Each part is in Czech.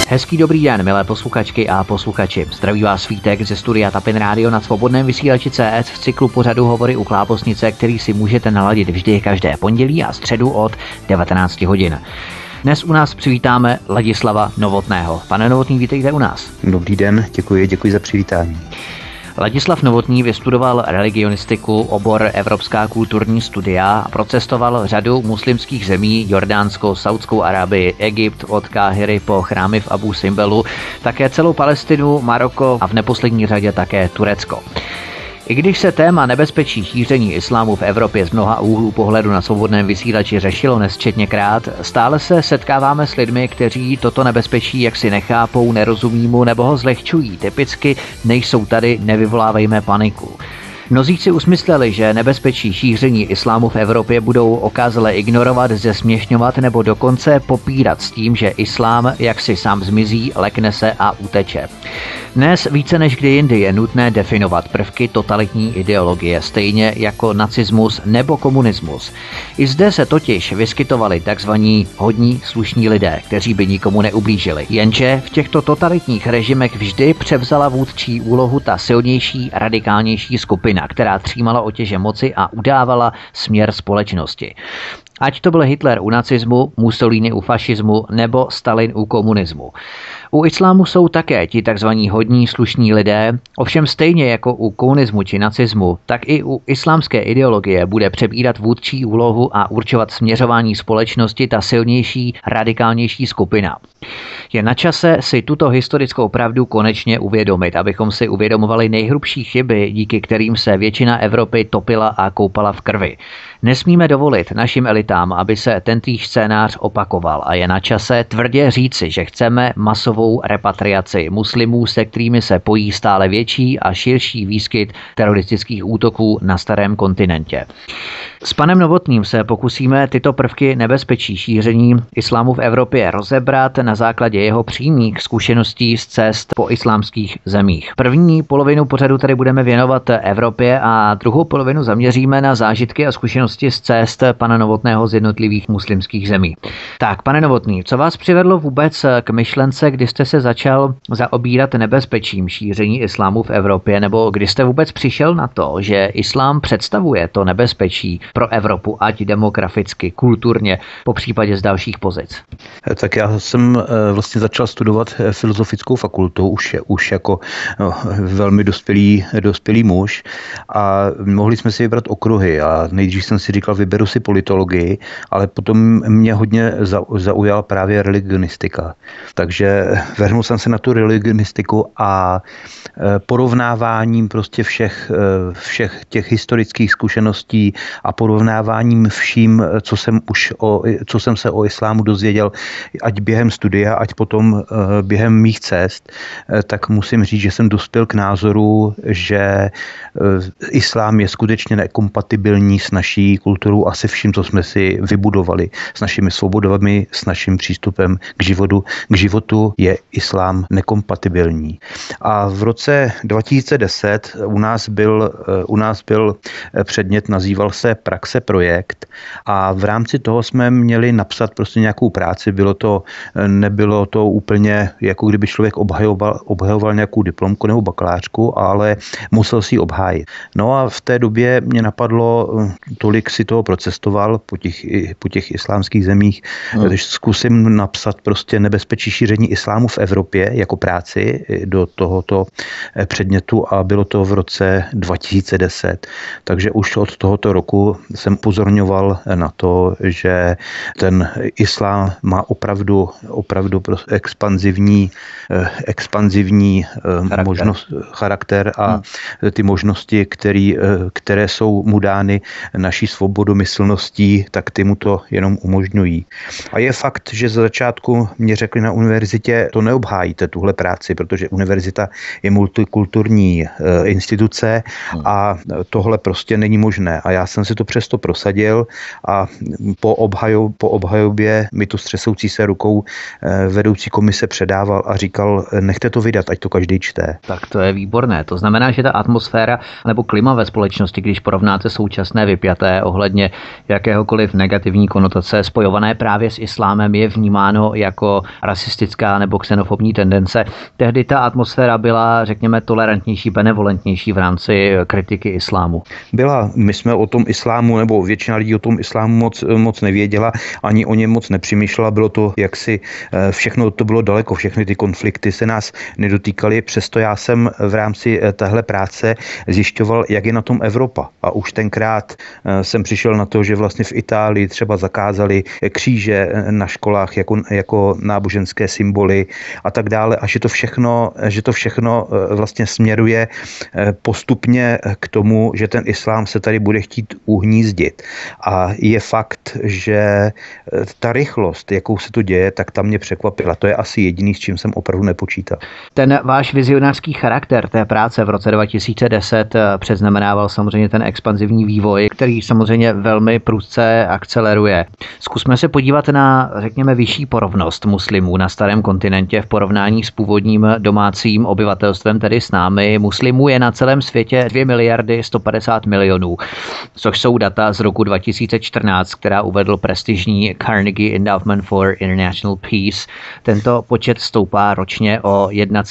Hezký dobrý den, milé posluchačky a posluchači. Zdraví vás Vítek ze studia Tapin Radio na svobodném vysílači CS v cyklu pořadu Hovory u Klábosnice, který si můžete naladit vždy každé pondělí a středu od 19 hodin. Dnes u nás přivítáme Ladislava Novotného. Pane Novotný, vítejte u nás. Dobrý den, děkuji za přivítání. Ladislav Novotný vystudoval religionistiku, obor Evropská kulturní studia a procestoval řadu muslimských zemí, Jordánsko, Saudskou Arábii, Egypt, od Káhiry po chrámy v Abu Simbelu, také celou Palestinu, Maroko a v neposlední řadě také Turecko. I když se téma nebezpečí šíření islámu v Evropě z mnoha úhlů pohledu na svobodném vysílači řešilo nesčetněkrát, stále se setkáváme s lidmi, kteří toto nebezpečí jaksi nechápou, nerozumí mu nebo ho zlehčují. Typicky nejsou tady, nevyvolávejme paniku. Mnozí si usmysleli, že nebezpečí šíření islámu v Evropě budou okázale ignorovat, zesměšňovat nebo dokonce popírat s tím, že islám jaksi sám zmizí, lekne se a uteče. Dnes více než kdy jindy je nutné definovat prvky totalitní ideologie, stejně jako nacismus nebo komunismus. I zde se totiž vyskytovali takzvaní hodní slušní lidé, kteří by nikomu neublížili. Jenže v těchto totalitních režimech vždy převzala vůdčí úlohu ta silnější, radikálnější skupina, která třímala otěže moci a udávala směr společnosti. Ať to byl Hitler u nacismu, Mussolini u fašismu nebo Stalin u komunismu. U islámu jsou také ti takzvaní hodní slušní lidé, ovšem stejně jako u komunismu či nacismu, tak i u islámské ideologie bude přebírat vůdčí úlohu a určovat směřování společnosti ta silnější, radikálnější skupina. Je na čase si tuto historickou pravdu konečně uvědomit, abychom si uvědomovali nejhrubší chyby, díky kterým se většina Evropy topila a koupala v krvi. Nesmíme dovolit našim elitám, aby se tentýž scénář opakoval a je na čase tvrdě říci, že chceme masovou repatriaci muslimů, se kterými se pojí stále větší a širší výskyt teroristických útoků na starém kontinentě. S panem Novotným se pokusíme tyto prvky nebezpečí šíření islámu v Evropě rozebrat na základě jeho přímých zkušeností z cest po islámských zemích. První polovinu pořadu tady budeme věnovat Evropě a druhou polovinu zaměříme na zážitky a zkušenosti z cest pana Novotného z jednotlivých muslimských zemí. Tak, pane Novotný, co vás přivedlo vůbec k myšlence, kdy jste se začal zaobírat nebezpečím šíření islámu v Evropě, nebo kdy jste vůbec přišel na to, že islám představuje to nebezpečí pro Evropu, ať demograficky, kulturně, po případě z dalších pozic? Tak já jsem vlastně začal studovat filozofickou fakultu už jako velmi dospělý muž a mohli jsme si vybrat okruhy a nejdřív jsem si říkal, vyberu si politologii, ale potom mě hodně zaujala právě religionistika. Takže vrhnul jsem se na tu religionistiku a porovnáváním prostě všech těch historických zkušeností a porovnáváním vším, co jsem se o islámu dozvěděl, ať během studia, ať potom během mých cest, tak musím říct, že jsem dospěl k názoru, že islám je skutečně nekompatibilní s naší kulturou a se vším, co jsme si vybudovali, s našimi svobodami, s naším přístupem k životu je islám nekompatibilní. A v roce 2010 u nás byl předmět, nazýval se Praxe projekt a v rámci toho jsme měli napsat prostě nějakou práci. Nebylo to úplně, jako kdyby člověk obhajoval nějakou diplomku nebo bakalářku, ale musel si ji obhájit. No a v té době mě napadlo, tolik si toho procestoval po těch islámských zemích, když zkusím napsat prostě nebezpečí šíření islámu v Evropě jako práci do tohoto předmětu a bylo to v roce 2010. Takže už od tohoto roku jsem pozorňoval na to, že ten islám má opravdu expanzivní charakter a ty možnosti, které jsou mu dány naší svobodomyslností, tak ty mu to jenom umožňují. A je fakt, že za začátku mě řekli na univerzitě, to neobhájíte tuhle práci, protože univerzita je multikulturní instituce a tohle prostě není možné. A já jsem si to přesto prosadil a po obhajobě mi to střesoucí se rukou vedoucí komise předával a říkal, nechte to vydat, ať to každý čte. Tak to je výborné. To znamená, že ta atmosféra nebo klima ve společnosti, když porovnáte současné vypjaté ohledně jakéhokoliv jakákoliv negativní konotace spojované právě s islámem je vnímáno jako rasistická nebo xenofobní tendence. Tehdy ta atmosféra byla, řekněme, tolerantnější, benevolentnější v rámci kritiky islámu. Byla. My jsme o tom islámu, nebo většina lidí o tom islámu moc nevěděla, ani o něm moc nepřemýšlela. Bylo to jaksi, všechno to bylo daleko, všechny ty konflikty se nás nedotýkaly. Přesto já jsem v rámci téhle práce zjišťoval, jak je na tom Evropa. A už tenkrát jsem přišel na to, že vlastně v Itálii třeba zakázali kříže na školách jako náboženské symboly a tak dále. A že to všechno vlastně směruje postupně k tomu, že ten islám se tady bude chtít uhnízdit. A je fakt, že ta rychlost, jakou se to děje, tak ta mě překvapila. To je asi jediný, s čím jsem opravdu nepočítal. Ten váš vizionářský charakter té práce v roce 2010 předznamenával samozřejmě ten expanzivní vývoj, který samozřejmě velmi prudce akceleruje. Zkusme se podívat na, řekněme, vyšší porovnost muslimů na starém kontinentě v porovnání s původním domácím obyvatelstvem, tedy s námi. Muslimů je na celém světě 2 miliardy 150 milionů, což jsou data z roku 2014, která uvedl prestižní Carnegie Endowment for International Peace. Tento počet stoupá ročně o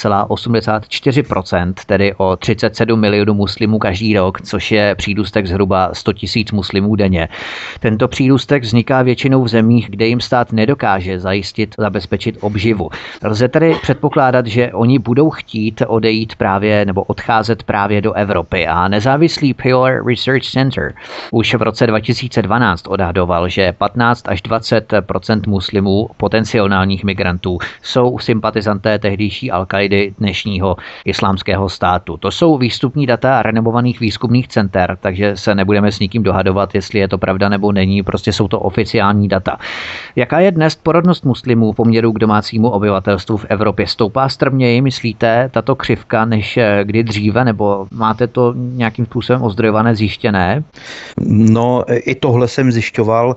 1,84%, tedy o 37 milionů muslimů každý rok, což je přírůstek zhruba 100 000 muslimů denně. Tento přírůstek vzniká většinou v zemích, kde jim stát nedokáže zabezpečit obživu. Lze tedy předpokládat, že oni budou chtít odejít právě nebo odcházet právě do Evropy a nezávislý Pew Research Center už v roce 2012 odhadoval, že 15 až 20% muslimů, potenciálních migrantů, jsou sympatizanté tehdejší Al-Kaidy, dnešního islámského státu. To jsou výstupní data renomovaných výzkumných center, takže se nebudeme s nikým dohadovat, jestli je to pravda nebo není, prostě jsou to oficiální data. Jaká je dnes porodnost muslimů v poměru k domácímu obyvatelstvu v Evropě? Stoupá strmněji, myslíte, tato křivka, než kdy dříve, nebo máte to nějakým způsobem ozdrojované, zjištěné? No, i tohle jsem zjišťoval.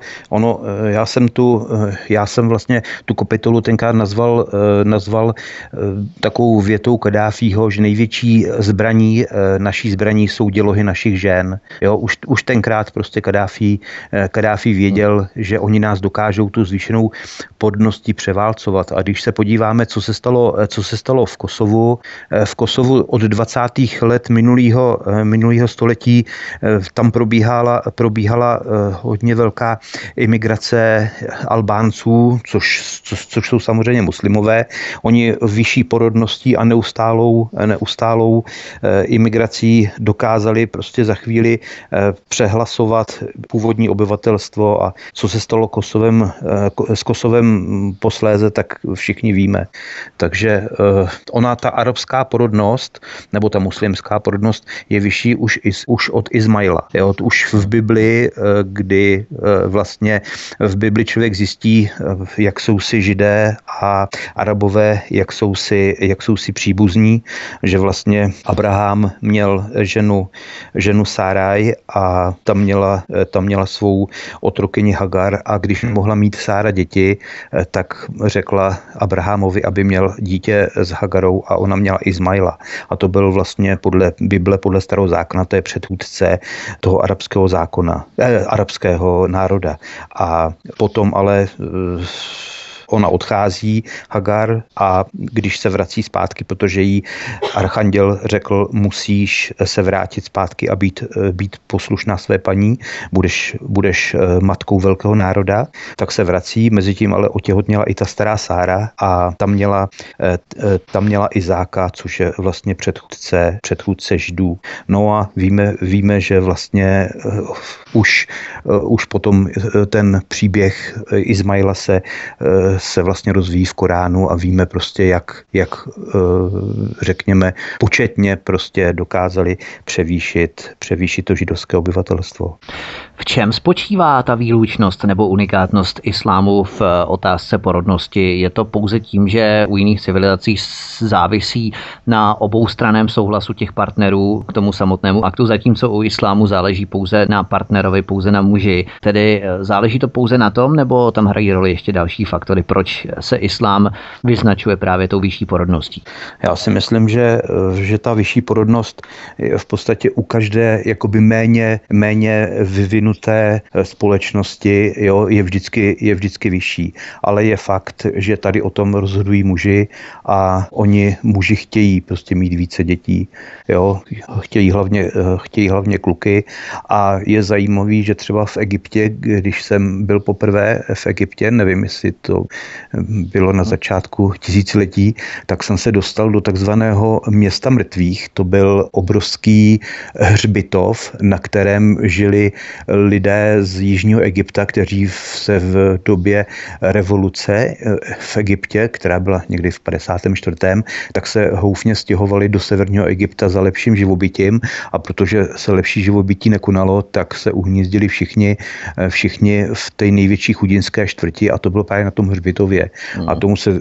Já jsem vlastně tu kapitolu tenkrát nazval takovou větou Kaddáfího, že největší naší zbraní jsou dělohy našich žen. Jo, už tenkrát prostě Kaddáfí věděl, že oni nás dokážou tu zvýšenou podností převálcovat. A když se podíváme, co se stalo v Kosovu od 20. let minulého století, tam probíhala hodně velká imigrace Albánců, což jsou samozřejmě muslimové. Oni vyšší porodností a neustálou imigrací dokázali prostě za chvíli přehlasovat původní obyvatelstvo. A co se stalo s Kosovem posléze, tak všichni víme. Takže ta arabská porodnost nebo ta muslimská porodnost je vyšší už od Izmaila. Jo, už v Bibli, kdy vlastně v Bibli člověk zjistí, jak jsou si Židé a Arabové, jak jsou si příbuzní, že vlastně Abraham měl ženu Sáraj a tam měla svou otrokyni Hagar, a když mohla mít Sára děti, tak řekla Abrahamovi, aby měl dítě s Hagarou, a ona měla Izmaila. A to byl vlastně podle Bible, podle starého zákona, to je předchůdce toho arabského národa. A potom ale ona odchází, Hagar, a když se vrací zpátky, protože jí archanděl řekl, musíš se vrátit zpátky a být poslušná své paní, budeš matkou velkého národa, tak se vrací, mezitím ale otěhotněla i ta stará Sára a tam měla Izáka, což je vlastně předchůdce Židů. No a víme, že vlastně už potom ten příběh Izmaila se vlastně rozvíjí v Koránu a víme prostě, jak řekněme, početně prostě dokázali převýšit to židovské obyvatelstvo. V čem spočívá ta výlučnost nebo unikátnost islámu v otázce porodnosti? Je to pouze tím, že u jiných civilizací závisí na oboustraném souhlasu těch partnerů k tomu samotnému aktu, zatímco u islámu záleží pouze na partnerovi, pouze na muži. Tedy záleží to pouze na tom, nebo tam hrají roli ještě další faktory? proč se islám vyznačuje právě tou vyšší porodností? Já si myslím, že ta vyšší porodnost je v podstatě u každé jakoby méně vyvinuté společnosti, jo, je vždycky vyšší. Ale je fakt, že tady o tom rozhodují muži a oni muži chtějí prostě mít více dětí, jo, chtějí hlavně kluky a je zajímavý, že třeba v Egyptě, když jsem byl poprvé v Egyptě, nevím, jestli to bylo na začátku tisíciletí, tak jsem se dostal do takzvaného města mrtvých. To byl obrovský hřbitov, na kterém žili lidé z jižního Egypta, kteří se v době revoluce v Egyptě, která byla někdy v 54., tak se houfně stěhovali do severního Egypta za lepším živobytím a protože se lepší živobytí nekonalo, tak se uhnízdili všichni v té největší chudinské čtvrti a to bylo právě na tom hřbitově. A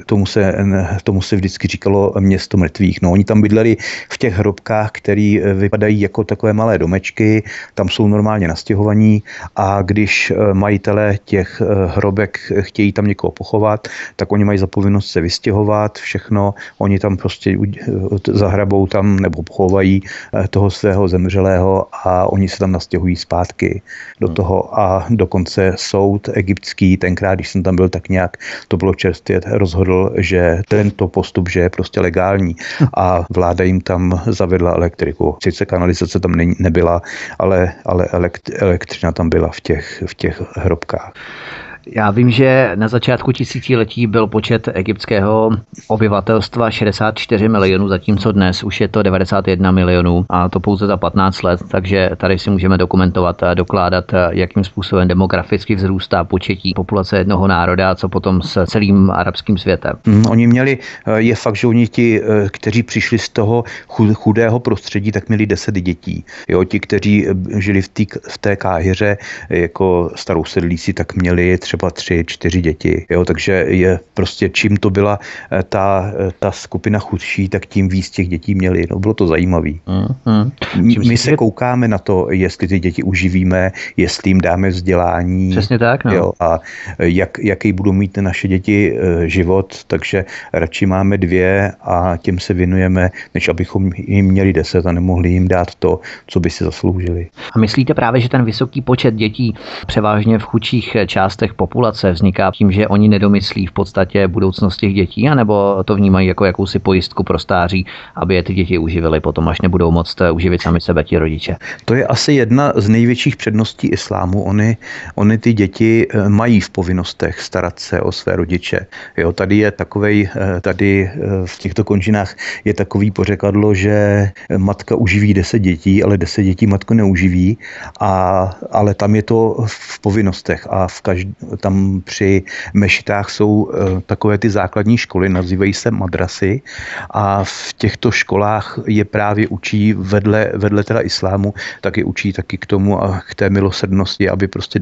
tomu se vždycky říkalo město mrtvých. No, oni tam bydleli v těch hrobkách, které vypadají jako takové malé domečky, tam jsou normálně nastěhovaní a když majitelé těch hrobek chtějí tam někoho pochovat, tak oni mají za povinnost se vystěhovat, všechno, oni tam prostě zahrabou tam nebo pochovají toho svého zemřelého a oni se tam nastěhují zpátky do toho a dokonce soud egyptský, tenkrát, když jsem tam byl, tak nějak to bylo čerstvě, rozhodl, že tento postup, že je prostě legální a vláda jim tam zavedla elektriku. Sice kanalizace tam nebyla, ale elektřina tam byla v těch hrobkách. Já vím, že na začátku tisíciletí byl počet egyptského obyvatelstva 64 milionů, zatímco dnes už je to 91 milionů a to pouze za 15 let, takže tady si můžeme dokumentovat a dokládat, jakým způsobem demograficky vzrůstá početí populace jednoho národa a co potom s celým arabským světem. Oni měli, je fakt, že oni ti, kteří přišli z toho chudého prostředí, tak měli 10 dětí. Jo, ti, kteří žili v té Káhiře jako starou sedlíci, tak měli třeba 3-4 děti. Jo, takže je prostě, čím to byla ta skupina chudší, tak tím víc těch dětí měli. No, bylo to zajímavý. My se koukáme na to, jestli ty děti uživíme, jestli jim dáme vzdělání. Přesně tak, no. Jo, a jaký budou mít naše děti život, takže radši máme 2 a těm se věnujeme, než abychom jim měli 10 a nemohli jim dát to, co by si zasloužili. A myslíte právě, že ten vysoký počet dětí převážně v chudších částech populace vzniká tím, že oni nedomyslí v podstatě budoucnost těch dětí, anebo to vnímají jako jakousi pojistku pro stáří, aby je ty děti uživily potom, až nebudou moct uživit sami sebe ti rodiče? To je asi jedna z největších předností islámu. Oni ty děti mají v povinnostech starat se o své rodiče. Jo, tady v těchto končinách je takový pořekadlo, že matka uživí 10 dětí, ale 10 dětí matku neuživí, ale tam je to v povinnostech a tam při mešitách jsou takové ty základní školy, nazývají se madrasy a v těchto školách je právě učí vedle teda islámu, tak je učí taky k tomu a k té milosrdnosti, aby prostě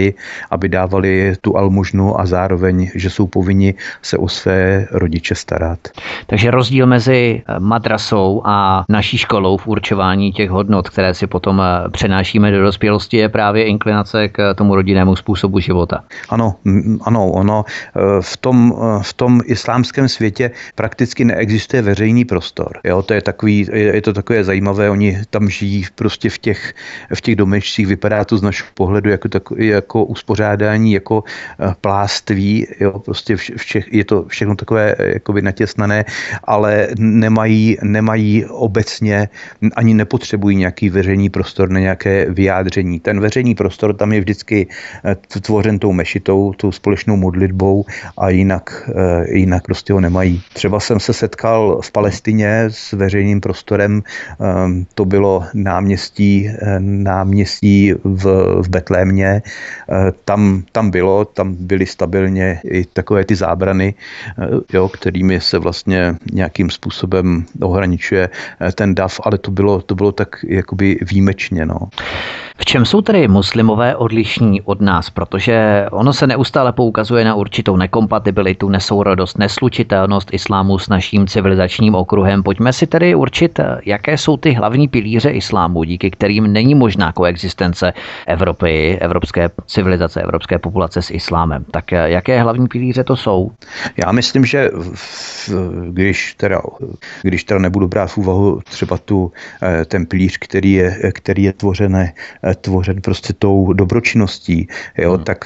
dávali tu almužnu a zároveň, že jsou povinni se o své rodiče starat. Takže rozdíl mezi madrasou a naší školou v určování těch hodnot, které si potom přenášíme do dospělosti, je právě inklinace k tomu rodinnému způsobu života. Ano, ono v tom islámském světě prakticky neexistuje veřejný prostor. Jo, je to takové zajímavé, oni tam žijí prostě v těch domečcích, vypadá to z našeho pohledu jako uspořádání, jako pláství, jo, prostě je to všechno takové jakoby natěsnané, ale nemají obecně, ani nepotřebují nějaký veřejný prostor na nějaké vyjádření. Ten veřejný prostor tam je vždycky tvořen tou mešitou, tou společnou modlitbou a jinak prostě ho nemají. Třeba jsem se setkal v Palestině s veřejným prostorem, to bylo náměstí v Betlémě, tam byly stabilně i takové ty zábrany, jo, kterými se vlastně nějakým způsobem ohraničuje ten dav, ale to bylo tak jakoby výjimečně. No. V čem jsou tedy muslimové odlišní od nás? Protože Ono se neustále poukazuje na určitou nekompatibilitu, nesourodost, neslučitelnost islámu s naším civilizačním okruhem. Pojďme si tedy určit, jaké jsou ty hlavní pilíře islámu, díky kterým není možná koexistence Evropy, evropské civilizace, evropské populace s islámem. Tak jaké hlavní pilíře to jsou? Já myslím, že když teda nebudu brát v úvahu třeba ten pilíř, který je tvořen prostě tou dobročinností, jo, tak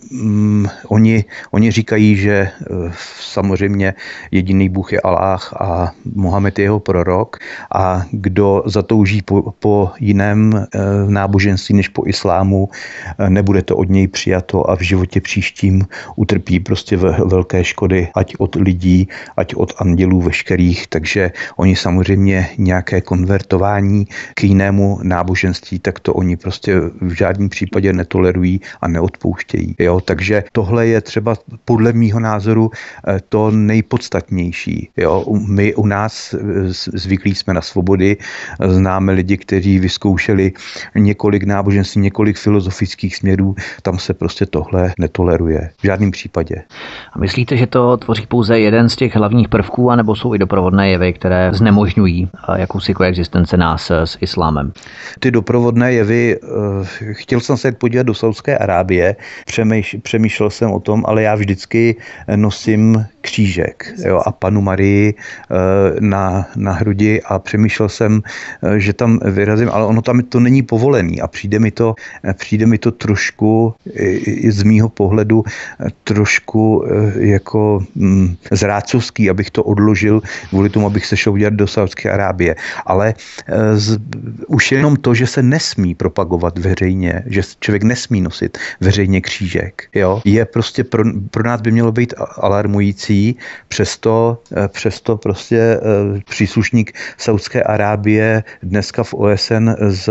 oni říkají, že samozřejmě jediný Bůh je Aláh a Mohamed je jeho prorok, a kdo zatouží po jiném náboženství než po islámu, nebude to od něj přijato a v životě příštím utrpí prostě velké škody, ať od lidí, ať od andělů veškerých. Takže oni samozřejmě nějaké konvertování k jinému náboženství, tak to oni prostě v žádném případě netolerují a neodpouštějí. Jo? Takže tohle je třeba podle mýho názoru to nejpodstatnější. Jo? My u nás zvyklí jsme na svobody, známe lidi, kteří vyzkoušeli několik náboženství, několik filozofických směrů, tam se prostě tohle netoleruje. V žádném případě. A myslíte, že to tvoří pouze jeden z těch hlavních prvků, anebo jsou i doprovodné jevy, které znemožňují jakousi koexistenci nás s islámem? Ty doprovodné jevy, chtěl jsem se podívat do Saúdské Arábie, přemýšlel jsem o tom, ale já vždycky nosím křížek, jo, a Panu Marii na hrudi, a přemýšlel jsem, že tam vyrazím, ale ono tam to není povolený a přijde mi to trošku z mýho pohledu trošku jako zrádcovský, abych to odložil kvůli tomu, abych se šel udělat do Saúdské Arábie. Ale už jenom to, že se nesmí propagovat veřejně, že člověk nesmí nosit veřejně křížek, jo, je prostě pro nás by mělo být alarmující, přesto prostě příslušník Saúdské Arábie dneska v OSN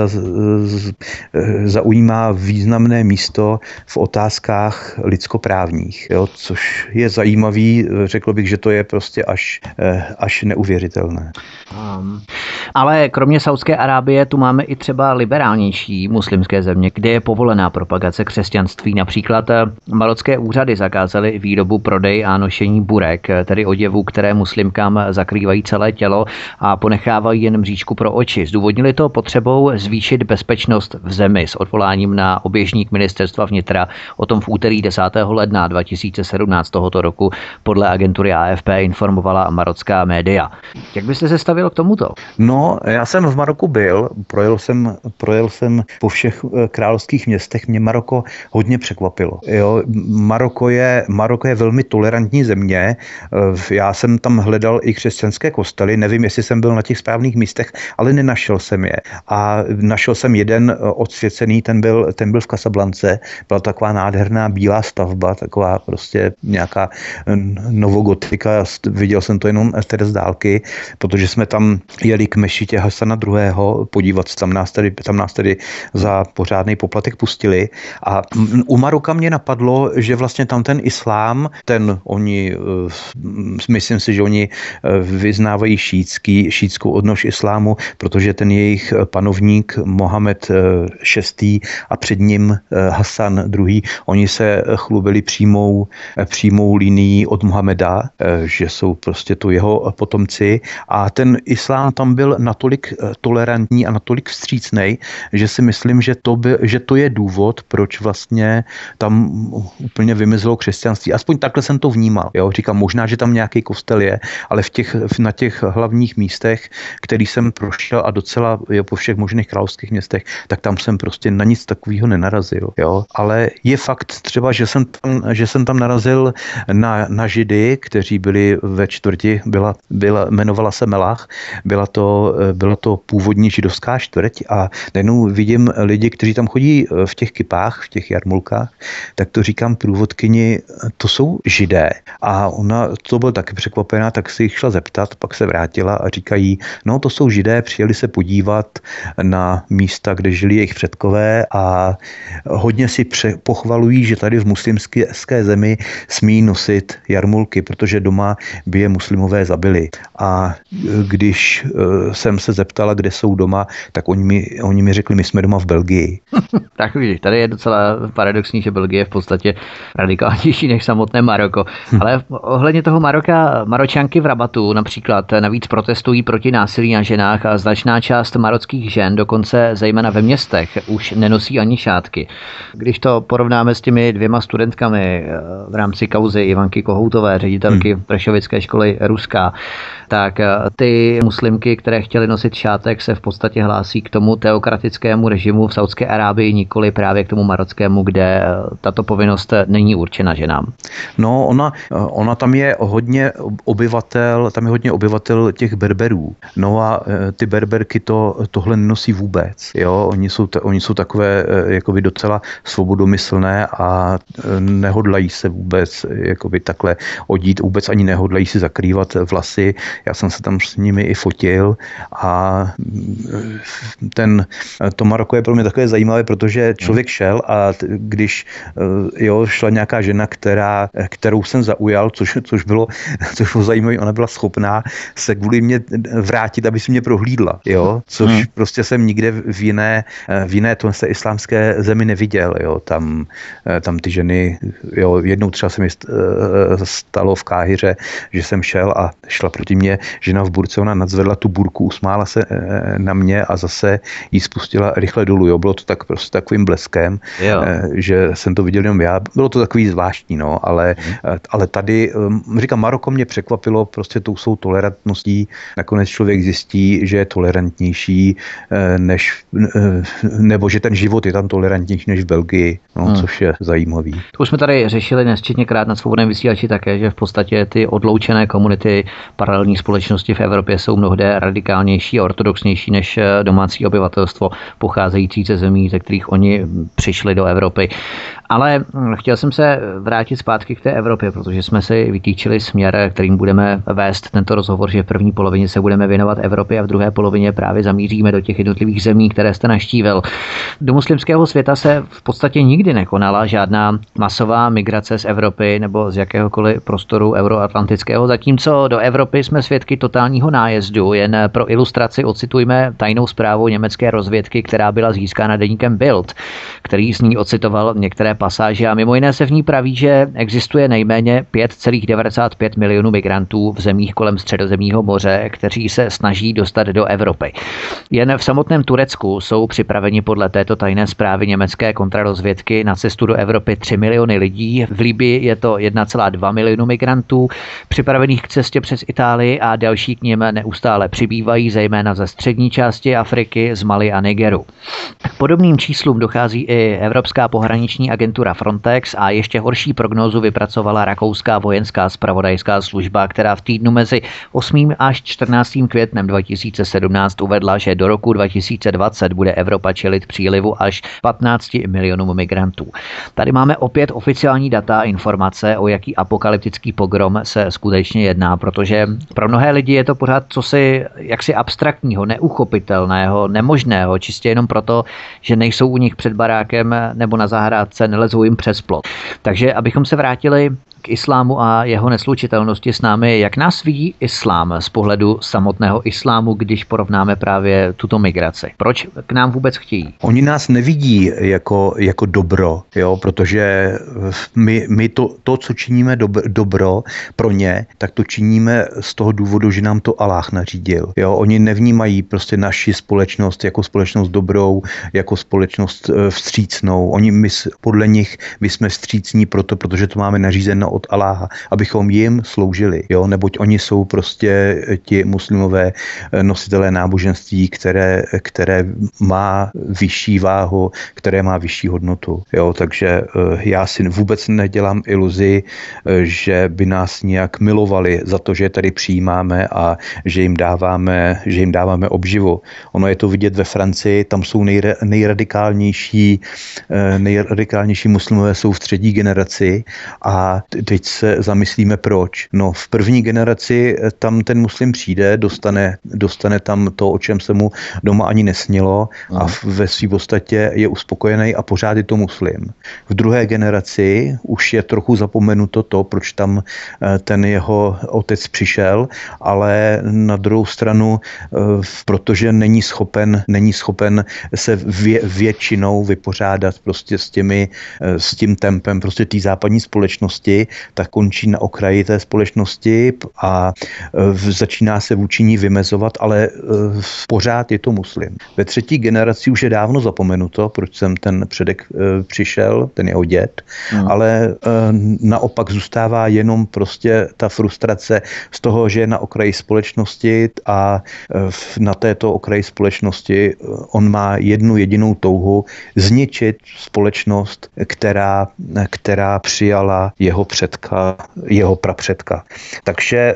zaujímá významné místo v otázkách lidskoprávních, jo, což je zajímavý, řekl bych, že to je prostě až neuvěřitelné. Ale kromě Saúdské Arábie tu máme i třeba liberálnější muslimské země, kde je povolená propagace křesťanství. Například marocké úřady zakázaly výrobu, prodej a nošení burek, tedy oděvů, které muslimkám zakrývají celé tělo a ponechávají jen mřížku pro oči. Zdůvodnili to potřebou zvýšit bezpečnost v zemi s odvoláním na oběžník ministerstva vnitra. O tom v úterý 10. ledna 2017 tohoto roku podle agentury AFP informovala marocká média. Jak byste se stavil k tomuto? No, já jsem v Maroku byl, projel jsem po všech královských městech, mě Maroko hodně překvapilo. Jo, Maroko je velmi tolerantní země, já jsem tam hledal i křesťanské kostely, nevím, jestli jsem byl na těch správných místech, ale nenašel jsem je. A našel jsem jeden odsvěcený, ten byl v Casablance, byla taková nádherná bílá stavba, taková prostě nějaká novogotika, viděl jsem to jenom z dálky, protože jsme tam jeli k mešitě Hasana II. Podívat se, tam nás tedy za pořádný poplatek pustili. A u Maroka mě napadlo, že vlastně tam ten islám, myslím si, že oni vyznávají šítskou odnož islámu, protože ten jejich panovník Mohamed VI. A před ním Hasan II. Oni se chlubili přímou linií od Mohameda, že jsou prostě to jeho potomci, a ten islám tam byl natolik tolerantní a natolik vstřícnej, že si myslím, že to je důvod, proč vlastně tam úplně vymizelo křesťanství. Aspoň takhle jsem to vnímal. Jo? Říkám, možná, že tam nějaký kostel je, ale na těch hlavních místech, který jsem prošel a docela po všech možných královských městech, tak tam jsem prostě na nic takového nenarazil. Jo? Ale je fakt třeba, že jsem tam narazil na Židy, kteří byli ve čtvrti, jmenovala se Melach, byla to původní židovská čtvrť, a najednou vidím lidi, kteří tam chodí v těch kipách, v těch jarmulkách, tak to říkám průvodkyni, to jsou Židé. A A ona to byla taky překvapená, tak se jich šla zeptat, pak se vrátila a říkají, no to jsou Židé, přijeli se podívat na místa, kde žili jejich předkové a hodně si pochvalují, že tady v muslimské zemi smí nosit jarmulky, protože doma by je muslimové zabili. A když jsem se zeptala, kde jsou doma, tak oni mi řekli, my jsme doma v Belgii. Tak vidíš, tady je docela paradoxní, že Belgie je v podstatě radikálnější než samotné Maroko. Ale ohledně toho Maroka, Maročanky v Rabatu například navíc protestují proti násilí na ženách a značná část marockých žen, dokonce zejména ve městech, už nenosí ani šátky. Když to porovnáme s těmi 2 studentkami v rámci kauzy Ivanky Kohoutové, ředitelky Prešovické školy Ruská, tak ty muslimky, které chtěly nosit šátek, se v podstatě hlásí k tomu teokratickému režimu v Saudské Arábii, nikoli právě k tomu marockému, kde tato povinnost není určena ženám. No, ona tam je hodně obyvatel těch Berberů. No a ty Berberky tohle nenosí vůbec. Jo? Oni jsou takové jakoby docela svobodomyslné a nehodlají se vůbec jakoby takhle odít, vůbec ani nehodlají si zakrývat vlasy. Já jsem se tam s nimi i fotil a to Maroko je pro mě takové zajímavé, protože člověk šel a když šla nějaká žena, kterou jsem zaujal, což bylo zajímavé, ona byla schopná se kvůli mě vrátit, aby si mě prohlídla, jo, což prostě jsem nikde v jiné se islámské zemi neviděl, jo, tam ty ženy, jo, jednou třeba se mi stalo v Káhiře, že jsem šel a šla proti mě žena v burce, ona nadzvedla tu burku, usmála se na mě a zase jí spustila rychle dolů, jo, bylo to tak prostě takovým bleskem, že jsem to viděl jenom já, bylo to takový zvláštní, no, ale tady, říkám, Maroko mě překvapilo prostě tou svou tolerantností, nakonec člověk zjistí, že je tolerantnější nebo že ten život je tam tolerantnější než v Belgii, no, což je zajímavý. To už jsme tady řešili nesčetněkrát na Svobodném vysílači také, že v podstatě ty odloučené komunity paralelní společnosti v Evropě jsou mnohde radikálnější a ortodoxnější než domácí obyvatelstvo pocházející ze zemí, ze kterých oni přišli do Evropy. Ale chtěl jsem se vrátit zpátky k té Evropě, protože jsme si vytýčili směr, kterým budeme vést tento rozhovor, že v první polovině se budeme věnovat Evropě a v druhé polovině právě zamíříme do těch jednotlivých zemí, které jste navštívil. Do muslimského světa se v podstatě nikdy nekonala žádná masová migrace z Evropy nebo z jakéhokoliv prostoru euroatlantického, zatímco do Evropy jsme svědky totálního nájezdu. Jen pro ilustraci ocitujme tajnou zprávu německé rozvědky, která byla získána deníkem Bild, který z ní ocitoval některé pasáže a mimo jiné se v ní praví, že existuje nejméně 5,95 milionů migrantů v zemích kolem Středozemního moře, kteří se snaží dostat do Evropy. Jen v samotném Turecku jsou připraveni podle této tajné zprávy německé kontrarozvědky na cestu do Evropy 3 miliony lidí. V Libyi je to 1,2 milionu migrantů připravených k cestě přes Itálii a další k nim neustále přibývají, zejména ze střední části Afriky, z Mali a Nigeru. K podobným číslům dochází i Evropská pohraniční agentura Frontex a ještě horší prognózu vypracovala rakouská vojenská zpravodajská služba, která v týdnu mezi 8. až 14. květnem 2017 uvedla, že do roku 2020 bude Evropa čelit přílivu až 15 milionům migrantů. Tady máme opět oficiální data a informace, o jaký apokalyptický pogrom se skutečně jedná, protože pro mnohé lidi je to pořád cosi jaksi abstraktního, neuchopitelného, nemožného, čistě jenom proto, že nejsou u nich před barákem nebo na zahrádce, nelezou jim přes plot. Takže abychom se vrátili k islámu a jeho neslučitelnosti s námi, jak nás vidí islám z pohledu samotného islámu, když porovnáme právě tuto migraci? Proč k nám vůbec chtějí? Oni nás nevidí jako dobro, jo, protože my to, co činíme dobro pro ně, tak to činíme z toho důvodu, že nám to Aláh nařídil. Jo, oni nevnímají prostě naši společnost jako společnost dobrou, jako společnost vstřícnou. Podle nich my jsme vstřícní protože to máme nařízeno od Aláha, abychom jim sloužili, jo, neboť oni jsou prostě ti muslimové nositelé náboženství, které má vyšší váhu, které má vyšší hodnotu, jo, takže já si vůbec nedělám iluzi, že by nás nějak milovali za to, že je tady přijímáme a že jim dáváme obživu. Ono je to vidět ve Francii, tam jsou nejradikálnější muslimové jsou v 3. generaci a teď se zamyslíme proč. No, v první generaci tam ten muslim přijde, dostane tam to, o čem se mu doma ani nesnilo a ve své podstatě je uspokojený a pořád je to muslim. V druhé generaci už je trochu zapomenuto to, proč tam ten jeho otec přišel, ale na druhou stranu, protože není schopen se většinou vypořádat prostě s tím tempem prostě té západní společnosti, tak končí na okraji té společnosti a začíná se vůči ní vymezovat, ale pořád je to muslim. Ve třetí generaci už je dávno zapomenuto, proč jsem ten předek přišel, ten jeho děd, ale naopak zůstává jenom prostě ta frustrace z toho, že je na okraji společnosti a na této okraji společnosti on má jednu jedinou touhu zničit společnost, která přijala jeho prapředka. Takže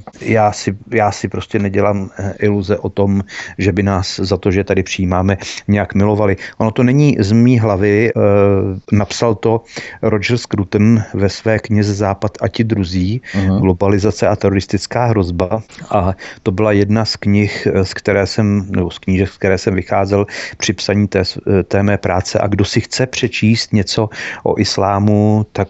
já si prostě nedělám iluze o tom, že by nás za to, že tady přijímáme, nějak milovali. Ono to není z mý hlavy, napsal to Roger Scruton ve své knize Západ a ti druzí, globalizace a teroristická hrozba, a to byla jedna z knih, z knížek, z které jsem vycházel při psaní té mé práce, a kdo si chce přečíst něco o islámu, tak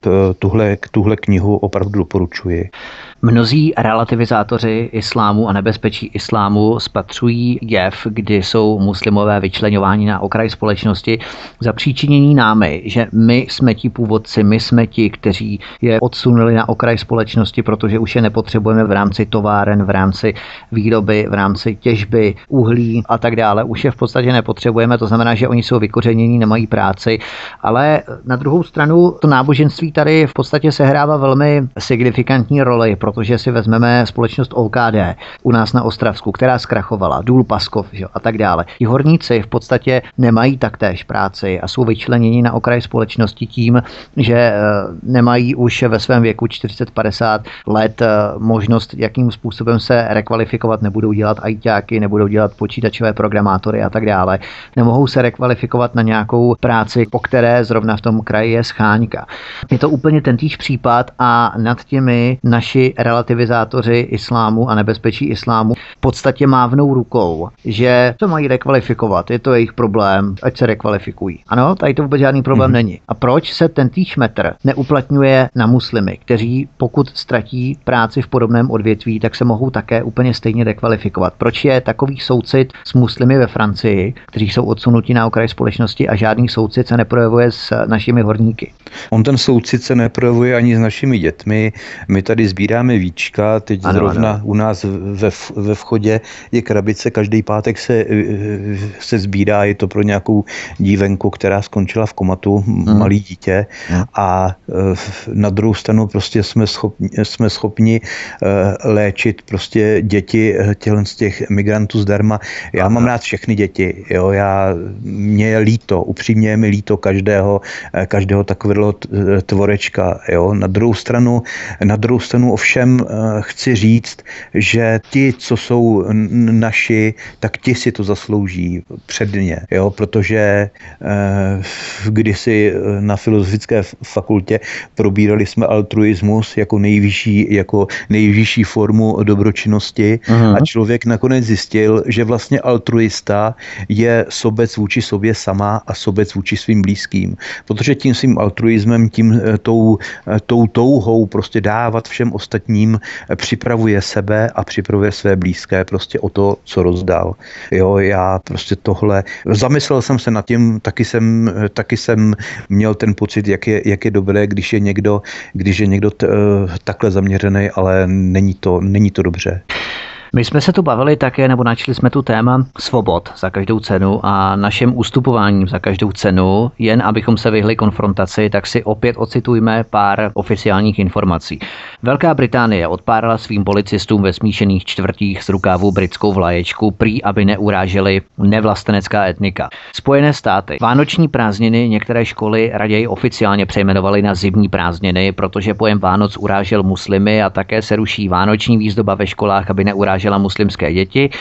tuhle knihu opravdu doporučuji. Mnozí relativizátoři islámu a nebezpečí islámu spatřují jev, kdy jsou muslimové vyčleňováni na okraj společnosti zapříčinění námi, že my jsme ti původci, my jsme ti, kteří je odsunuli na okraj společnosti, protože už je nepotřebujeme v rámci továren, v rámci výroby, v rámci těžby uhlí a tak dále. Už je v podstatě nepotřebujeme, to znamená, že oni jsou vykořenění, nemají práci, ale na druhou stranu to náboženství tady v podstatě sehrává velmi signifikantní roli, protože si vezmeme společnost OKD u nás na Ostravsku, která zkrachovala, důl Paskov, a tak dále. Ti horníci v podstatě nemají taktéž práci a jsou vyčleněni na okraj společnosti tím, že nemají už ve svém věku 40-50 let možnost, jakým způsobem se rekvalifikovat, nebudou dělat ajťáky, nebudou dělat počítačové programátory a tak dále. Nemohou se rekvalifikovat na nějakou práci, po které zrovna v tom kraji je scháňka. Je to úplně tentýž případ a nad těmi naši relativizátoři islámu a nebezpečí islámu v podstatě mávnou rukou, že to mají rekvalifikovat, je to jejich problém, ať se rekvalifikují. Ano, tady to vůbec žádný problém není. A proč se ten týž metr neuplatňuje na muslimy, kteří pokud ztratí práci v podobném odvětví, tak se mohou také úplně stejně rekvalifikovat? Proč je takový soucit s muslimy ve Francii, kteří jsou odsunuti na okraj společnosti, a žádný soucit se neprojevuje s našimi horníky? On ten soucit se neprojevuje ani s našimi dětmi. My tady sbíráme víčka, teď zrovna u nás ve vchodě je krabice, každý pátek se sbírá, je to pro nějakou dívenku, která skončila v komatu, malý dítě, a na druhou stranu prostě jsme schopni léčit prostě děti z těch migrantů zdarma. Já mám rád všechny děti, jo, mě je líto, upřímně je mi líto každého takového tvorečka, jo. Na druhou stranu ovšem chci říct, že ti, co jsou naši, tak ti si to zaslouží předně, jo, protože kdysi na filozofické fakultě probírali jsme altruismus jako nejvyšší formu dobročinnosti a člověk nakonec zjistil, že vlastně altruista je sobec vůči sobě sama a sobec vůči svým blízkým, protože tím svým altruismem, tou touhou prostě dávat všem ostatním připravuje sebe a připravuje své blízké prostě o to, co rozdal. Jo, já prostě tohle, zamyslel jsem se nad tím, taky jsem měl ten pocit, jak je dobré, když je někdo takhle zaměřený, ale není to dobře. My jsme se tu bavili také, nebo načali jsme tu téma svobod za každou cenu a našem ustupováním za každou cenu, jen abychom se vyhli konfrontaci, tak si opět ocitujme pár oficiálních informací. Velká Británie odpárala svým policistům ve smíšených čtvrtích z rukávu britskou vlaječku, prý aby neuráželi nevlastenecká etnika. Spojené státy. Vánoční prázdniny některé školy raději oficiálně přejmenovaly na zimní prázdniny, protože pojem Vánoc urážel muslimy a také se ruší vánoční výzdoba ve školách, aby neurážela muslimské děti.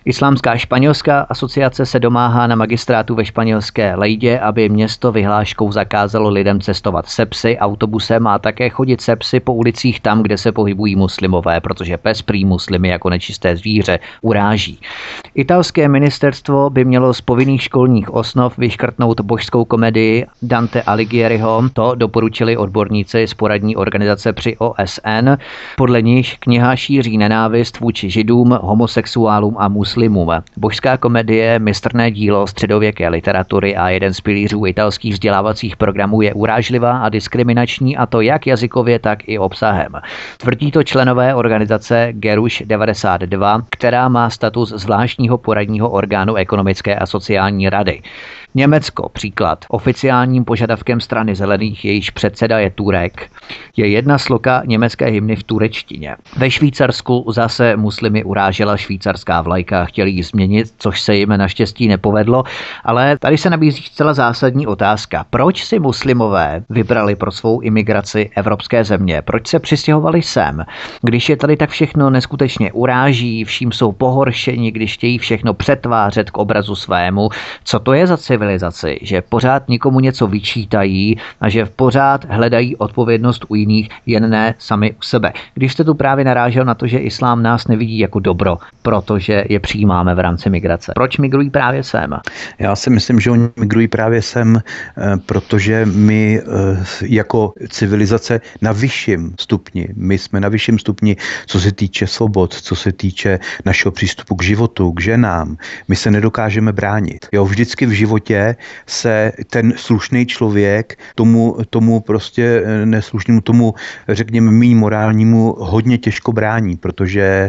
Islámská španělská asociace se domáhá na magistrátu ve španělské Lejdě, aby město vyhláškou zakázalo lidem cestovat se psy, autobusem a také chodit se psy po ulicích tam, kde se pohybují muslimové, protože pes prý muslimy jako nečisté zvíře uráží. Italské ministerstvo by mělo z povinných školních osnov vyškrtnout božskou komedii Dante Alighieriho. To doporučili odborníci z poradní organizace při OSN. Podle nich kniha šíří nenávist vůči židům, homosexuálům a muslimům. Božská komedie, mistrné dílo středověké literatury a jeden z pilířů italských vzdělávacích programů, je urážlivá a diskriminační, a to jak jazykově, tak i obsahem. Tvrdí to členové organizace Geruš 92, která má status zvláštního poradního orgánu ekonomické a sociální rady. Německo, příklad. Oficiálním požadavkem strany zelených, jejíž předseda je Turek, je jedna sloka německé hymny v turečtině. Ve Švýcarsku zase muslimy urážela švýcarská vlajka, chtěli ji změnit, což se jim naštěstí nepovedlo, ale tady se nabízí zcela zásadní otázka. Proč si muslimové vybrali pro svou imigraci evropské země? Proč se přistěhovali sem? Když je tady tak všechno neskutečně uráží, vším jsou pohoršeni, když chtějí všechno přetvářet k obrazu svému, co to je za civilizaci, že pořád nikomu něco vyčítají a že pořád hledají odpovědnost u jiných, jen ne sami u sebe. Když jste tu právě narážel na to, že islám nás nevidí jako dobro, protože je přijímáme v rámci migrace. Proč migrují právě sem? Já si myslím, že oni migrují právě sem, protože my jako civilizace na vyšším stupni, my jsme na vyšším stupni, co se týče svobod, co se týče našeho přístupu k životu, k ženám, my se nedokážeme bránit. Jo, vždycky v životě se ten slušný člověk tomu prostě neslušnému, tomu řekněme méně morálnímu hodně těžko brání, protože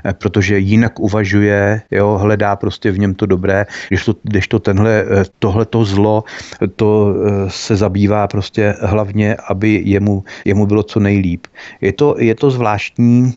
jinak uvažuje, jo, hledá prostě v něm to dobré, když tohleto zlo, to se zabývá prostě hlavně, aby jemu bylo co nejlíp. Je to zvláštní.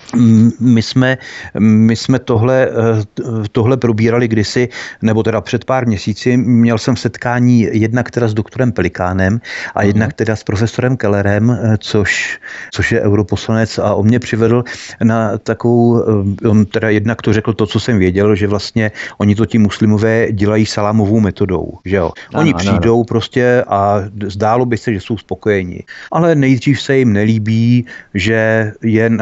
My jsme tohle probírali kdysi, nebo teda před pár měsíci. Měl jsem setkání jednak teda s doktorem Pelikánem a jednak teda s profesorem Kellerem, což je europoslanec, a on mě přivedl na takovou, on teda jednak to řekl to, co jsem věděl, že vlastně oni to ti muslimové dělají salámovou metodou, že jo. Oni přijdou prostě a zdálo by se, že jsou spokojeni. Ale nejdřív se jim nelíbí, že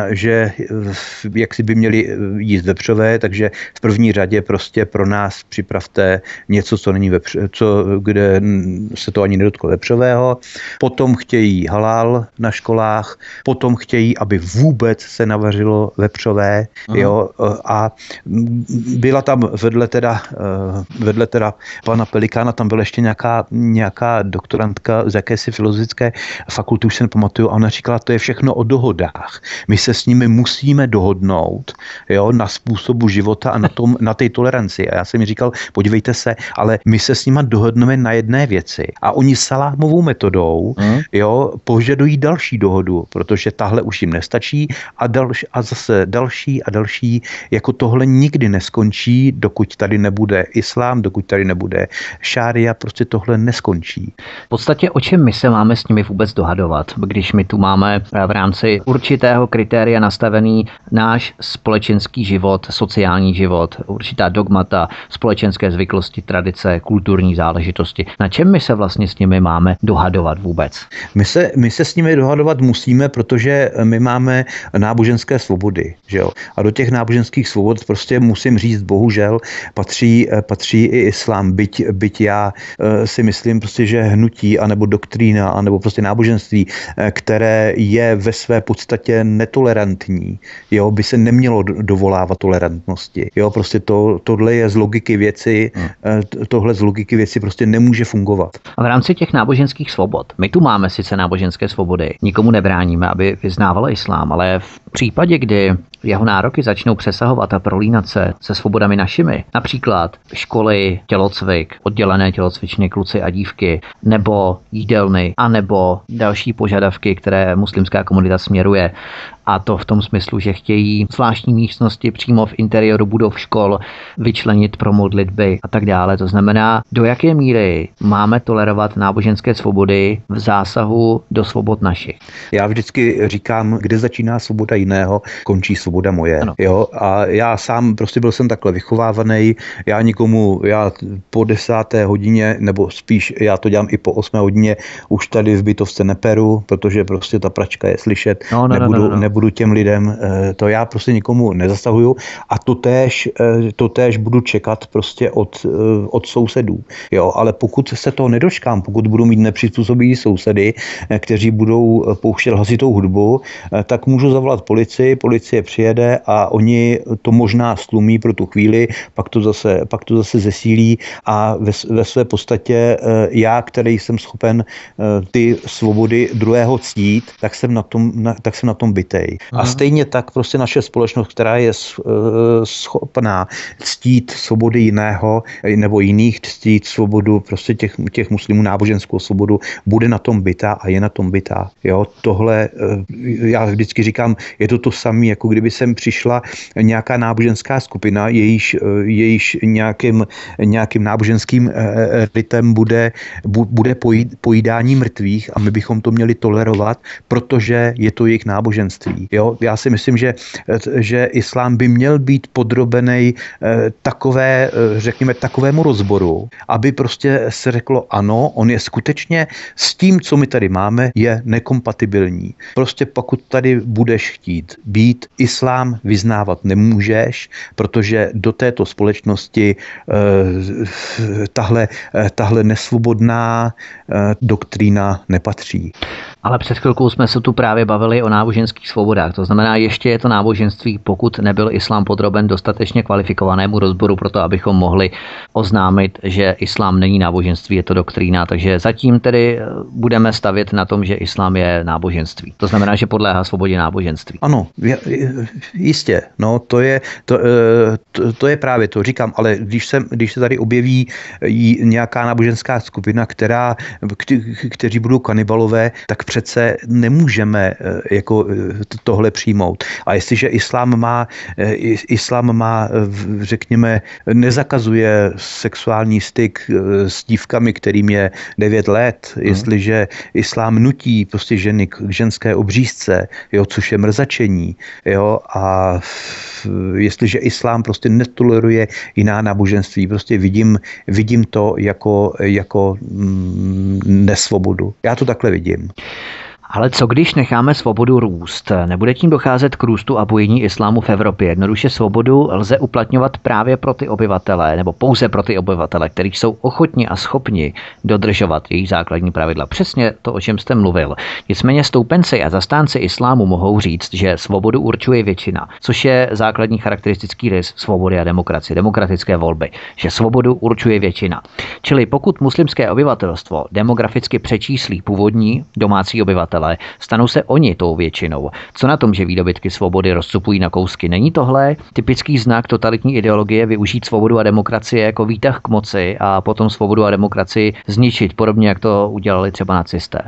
jak si by měli jíst vepřové, takže v první řadě prostě pro nás připravte něco, co není kde se to ani nedotklo vepřového. Potom chtějí halál na školách, potom chtějí, aby vůbec se navařilo vepřové, jo, a byla tam vedle teda pana Pelikána, tam byla ještě nějaká doktorantka z jakési filozofické fakulty, už se nepamatuju, a ona říkala, to je všechno o dohodách. My se s nimi musíme dohodnout, jo, na způsobu života a na té toleranci. A já jsem mi říkal, podívejte se, ale my se s nima dohodneme na jedné věci. A oni salámovou metodou, jo, požadují další dohodu, protože tahle už jim nestačí a zase další a další. Jako tohle nikdy neskončí, dokud tady nebude islám, dokud tady nebude šária, prostě tohle neskončí. V podstatě o čem my se máme s nimi vůbec dohadovat, když my tu máme v rámci určitého kritéria nastavený náš společenský život, sociální život, určitá dogmata, společenské zvyklosti, tradice, kulturní záležitosti. Na čem my se vlastně s nimi máme dohadovat vůbec? My se s nimi dohadovat musíme, protože my máme náboženské svobody, že jo? A do těch náboženských svobod prostě musím říct, bohužel patří i islám, byť já si myslím prostě, že hnutí anebo doktrína anebo prostě náboženství, které je ve své podstatě netolerantní, jo, by se nemělo dovolávat tolerantnosti. Jo, prostě tohle je z logiky věci, tohle z logiky věci prostě nemůže fungovat. A v rámci těch náboženských svobod, my tu máme sice náboženské svobody, nikomu nebráníme, aby vyznával islám, ale v případě, kdy jeho nároky začnou přesahovat a prolínat se svobodami našimi, například školy, tělocvik, oddělené tělocvičny, kluci a dívky, nebo jídelny, anebo další požadavky, které muslimská komunita směruje, a to v tom smyslu, že chtějí zvláštní místnosti přímo v interiéru budov škol vyčlenit pro modlitby a tak dále. To znamená, do jaké míry máme tolerovat náboženské svobody v zásahu do svobod našich. Já vždycky říkám, kde začíná svoboda jiného, končí svoboda moje. Jo? A já sám prostě byl jsem takhle vychovávaný, já po 10. hodině, nebo spíš já to dělám i po 8. hodině, už tady v bytovce neperu, protože prostě ta pračka je slyšet, nebudu těm lidem, to já prostě nikomu nezasahuju a to též budu čekat prostě od sousedů. Jo? Ale pokud se toho nedočkám, pokud budu mít nepřizpůsobiví sousedy, kteří budou pouštět hlasitou hudbu, tak můžu zavolat policii, policie přijede a oni to možná stlumí pro tu chvíli, pak to zase zesílí a ve své podstatě já, který jsem schopen ty svobody druhého ctít, tak jsem na tom bitej. A stejně tak prostě naše společnost, která je schopná ctít svobody jiného nebo jiných, ctít svobodu prostě těch muslimů, náboženskou svobodu, bude na tom bitá a je na tom bitá. Jo, tohle, já vždycky říkám, je to samé, jako kdyby sem přišla nějaká náboženská skupina, jejíž nějakým náboženským ritem bude pojídání mrtvých a my bychom to měli tolerovat, protože je to jejich náboženství. Jo, já si myslím, že islám by měl být podrobený takovému rozboru, aby prostě se řeklo ano, on je skutečně s tím, co my tady máme, je nekompatibilní. Prostě pokud tady budeš chtít být islám vyznávat nemůžeš, protože do této společnosti tahle nesvobodná doktrína nepatří. Ale před chvilkou jsme se tu právě bavili o náboženských svobodách. To znamená, ještě je to náboženství, pokud nebyl islám podroben dostatečně kvalifikovanému rozboru pro to, abychom mohli oznámit, že islám není náboženství, je to doktrína. Takže zatím tedy budeme stavět na tom, že islám je náboženství. To znamená, že podléhá svobodě náboženství. Ano, jistě. No, to je právě to. Říkám, ale když se tady objeví nějaká náboženská skupina, kteří budou kanibalové, tak přece nemůžeme jako tohle přijmout. A jestliže islám má, řekněme, nezakazuje sexuální styk s dívkami, kterým je 9 let, jestliže islám nutí prostě ženy k ženské obřízce, jo, což je mrzačení, jo, a jestliže islám prostě netoleruje jiná náboženství, prostě vidím to jako nesvobodu. Já to takhle vidím. Ale co když necháme svobodu růst? Nebude tím docházet k růstu a bujení islámu v Evropě? Jednoduše svobodu lze uplatňovat právě pro ty obyvatele, nebo pouze pro ty obyvatele, kteří jsou ochotni a schopni dodržovat její základní pravidla. Přesně to, o čem jste mluvil. Nicméně stoupenci a zastánci islámu mohou říct, že svobodu určuje většina, což je základní charakteristický rys svobody a demokracie, demokratické volby, že svobodu určuje většina. Čili pokud muslimské obyvatelstvo demograficky přečíslí původní domácí obyvatele, stanou se oni tou většinou. Co na tom, že výdobytky svobody rozcupují na kousky? Není tohle typický znak totalitní ideologie využít svobodu a demokracie jako výtah k moci a potom svobodu a demokracii zničit, podobně jak to udělali třeba nacisté?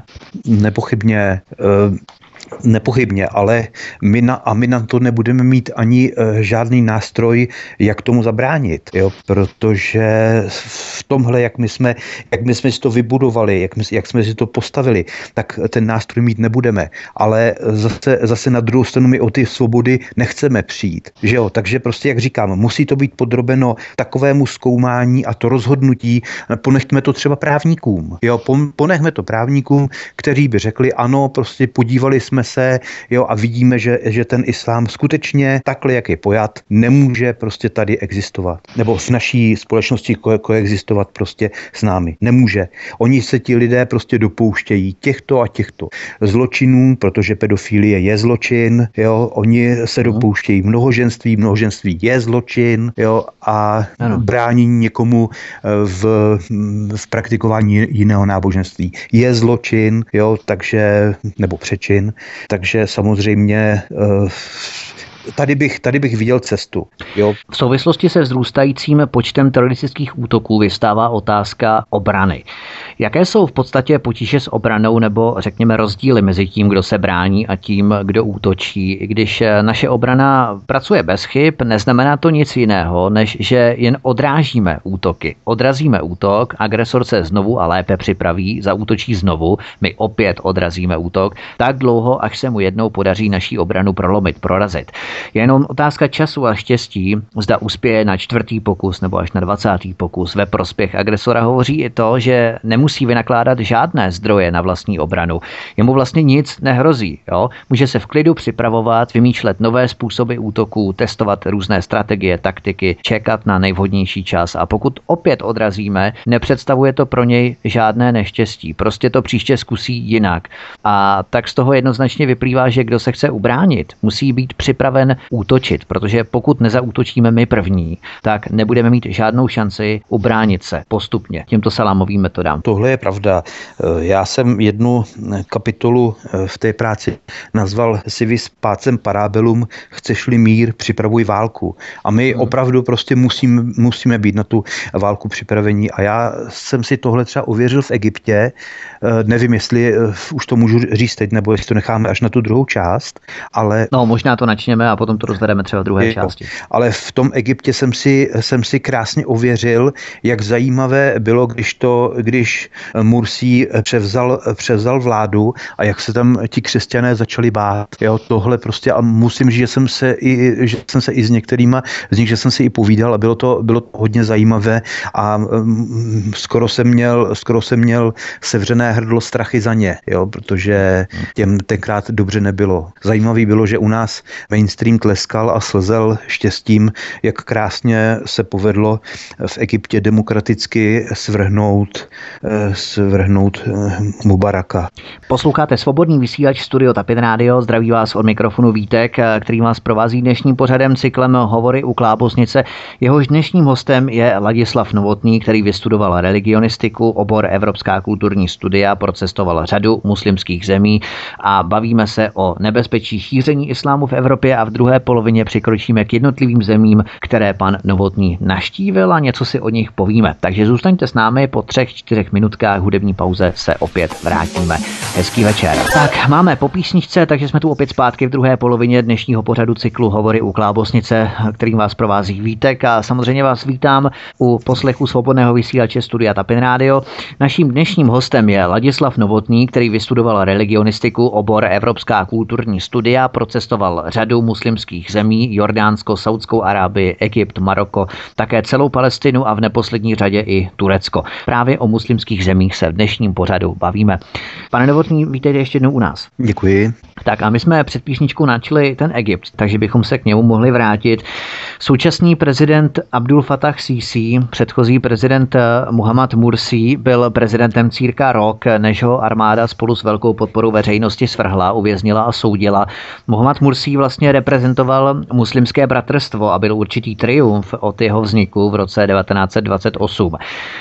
Nepochybně, ale my na to nebudeme mít ani žádný nástroj, jak tomu zabránit, jo? Protože v tomhle, jak my jsme si to vybudovali, jak jsme si to postavili, tak ten nástroj mít nebudeme. Ale zase na druhou stranu my o ty svobody nechceme přijít, že jo? Takže prostě, jak říkám, musí to být podrobeno takovému zkoumání a to rozhodnutí, ponechme to třeba právníkům, jo? Ponechme to právníkům, kteří by řekli, ano, prostě podívali jsme se, jo, a vidíme, že ten islám skutečně takhle, jak je pojat, nemůže prostě tady existovat. Nebo v naší společnosti koexistovat prostě s námi. Nemůže. Oni se ti lidé prostě dopouštějí těchto a těchto zločinů, protože pedofilie je zločin, jo, oni se dopouštějí mnohoženství je zločin, jo, a brání někomu v praktikování jiného náboženství je zločin, jo, takže, nebo přečin. Takže samozřejmě tady bych viděl cestu. Jo. V souvislosti se vzrůstajícím počtem teroristických útoků vystává otázka obrany. Jaké jsou v podstatě potíže s obranou nebo řekněme rozdíly mezi tím, kdo se brání a tím, kdo útočí? Když naše obrana pracuje bez chyb, neznamená to nic jiného, než že jen odrážíme útoky. Odrazíme útok, agresor se znovu a lépe připraví, zaútočí znovu, my opět odrazíme útok, tak dlouho, až se mu jednou podaří naší obranu prolomit, prorazit. Je jenom otázka času a štěstí, zda uspěje na 4. pokus nebo až na 20. pokus. Ve prospěch agresora hovoří i to, že nemusí vynakládat žádné zdroje na vlastní obranu. Jemu vlastně nic nehrozí. Jo? Může se v klidu připravovat, vymýšlet nové způsoby útoků, testovat různé strategie, taktiky, čekat na nejvhodnější čas a pokud opět odrazíme, nepředstavuje to pro něj žádné neštěstí. Prostě to příště zkusí jinak. A tak z toho jednoznačně vyplývá, že kdo se chce ubránit, musí být připraven útočit, protože pokud nezaútočíme my první, tak nebudeme mít žádnou šanci ubránit se postupně těmto salámovým metodám. Tohle je pravda. Já jsem jednu kapitolu v té práci nazval Civis pacem parabellum, chceš-li mír, připravuj válku. A my opravdu prostě musíme být na tu válku připravení. A já jsem si tohle třeba ověřil v Egyptě. Nevím, jestli už to můžu říct teď, nebo jestli to necháme až na tu druhou část, ale... No, možná to načneme a potom to rozvedeme třeba v druhé části. Ale v tom Egyptě jsem si krásně ověřil, jak zajímavé bylo, když Mursí převzal vládu a jak se tam ti křesťané začali bát. Jo, tohle prostě a musím říct, že jsem se i s některýma z nich, že jsem si i povídal a bylo to hodně zajímavé a skoro jsem měl sevřené hrdlo strachy za ně, jo, protože těm tenkrát dobře nebylo. Zajímavý bylo, že u nás mainstream tleskal a slzel štěstím, jak krásně se povedlo v Egyptě demokraticky svrhnout Mubaraka. Posloucháte Svobodný vysílač Studio Tapin Radio, zdraví vás od mikrofonu Vítek, který vás provází dnešním pořadem cyklem Hovory u Klábosnice. Jehož dnešním hostem je Ladislav Novotný, který vystudoval religionistiku, obor Evropská kulturní studia, procestoval řadu muslimských zemí a bavíme se o nebezpečí šíření islámu v Evropě a v druhé polovině přikročíme k jednotlivým zemím, které pan Novotný navštívil a něco si o nich povíme. Takže zůstaňte s námi, po 3-4 minutkách hudební pauze se opět vrátíme. Hezký večer. Tak, máme po písničce, takže jsme tu opět zpátky v druhé polovině dnešního pořadu cyklu Hovory u Klábosnice, kterým vás provází Vítek a samozřejmě vás vítám u poslechu Svobodného vysílače Studia Tapin Radio. Naším dnešním hostem je Ladislav Novotný, který vystudoval religionistiku, obor Evropská kulturní studia, procestoval řadu muslimských zemí, Jordánsko, Saudskou Arábii, Egypt, Maroko, také celou Palestinu a v neposlední řadě i Turecko. Právě o muslimských zemích se v dnešním pořadu bavíme. Pane Novotný, vítejte ještě jednou u nás. Děkuji. Tak a my jsme před písničkou načali ten Egypt, takže bychom se k němu mohli vrátit. Současný prezident Abdul Fattah Sísí, předchozí prezident Muhammad Mursi byl prezidentem cirka rok, než ho armáda spolu s velkou podporou veřejnosti svrhla, uvěznila a soudila. Muhammad Mursi vlastně reprezentoval muslimské bratrstvo a byl určitý triumf od jeho vzniku v roce 1928.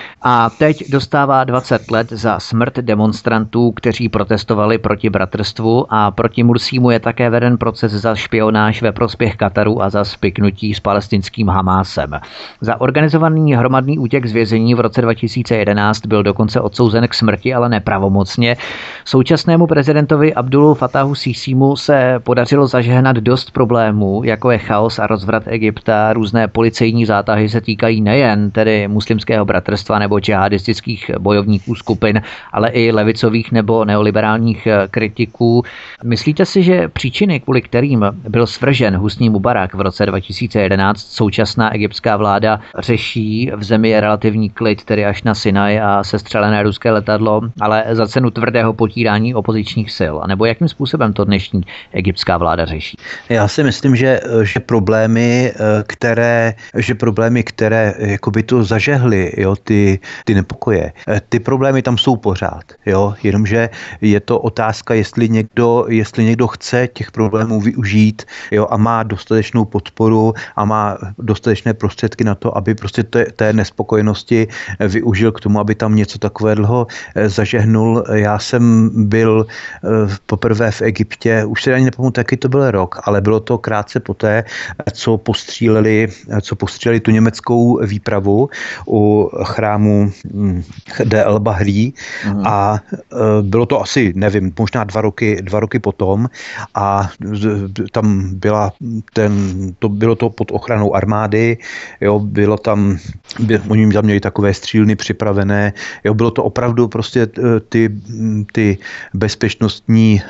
A teď dostává 20 let za smrt demonstrantů, kteří protestovali proti bratrstvu a proti Mursímu je také veden proces za špionáž ve prospěch Kataru a za spiknutí s palestinským Hamásem. Za organizovaný hromadný útěk z vězení v roce 2011 byl dokonce odsouzen k smrti, ale nepravomocně. Současnému prezidentovi Abdulu Fattahu Sísímu se podařilo zažehnat dost problémů, jako je chaos a rozvrat Egypta. Různé policejní zátahy se týkají nejen tedy muslimského bratrstva nebo džihadistických bojovníků skupin, ale i levicových nebo neoliberálních kritiků. Myslíte si, že příčiny, kvůli kterým byl svržen Husní Mubarak v roce 2011, současná egyptská vláda řeší? V zemi je relativní klid, tedy až na Sinaj a sestřelené ruské letadlo, ale za cenu tvrdého potírání opozičních sil. A nebo jakým způsobem to dnešní egyptská vláda řeší? Já si myslím, že problémy, které jakoby to zažehly, jo, ty ty nepokoje. Ty problémy tam jsou pořád, jo, jenomže je to otázka, jestli někdo chce těch problémů využít, jo, a má dostatečnou podporu a má dostatečné prostředky na to, aby prostě té nespokojenosti využil k tomu, aby tam něco takového zažehnul. Já jsem byl poprvé v Egyptě, už se ani nepamatuji, jaký to byl rok, ale bylo to krátce poté, co postříleli tu německou výpravu u chrámu D.L. Bahrí a bylo to asi, nevím, možná dva roky potom a tam bylo to pod ochranou armády, jo, oni tam měli takové střílny připravené, jo, bylo to opravdu prostě ty bezpečnostní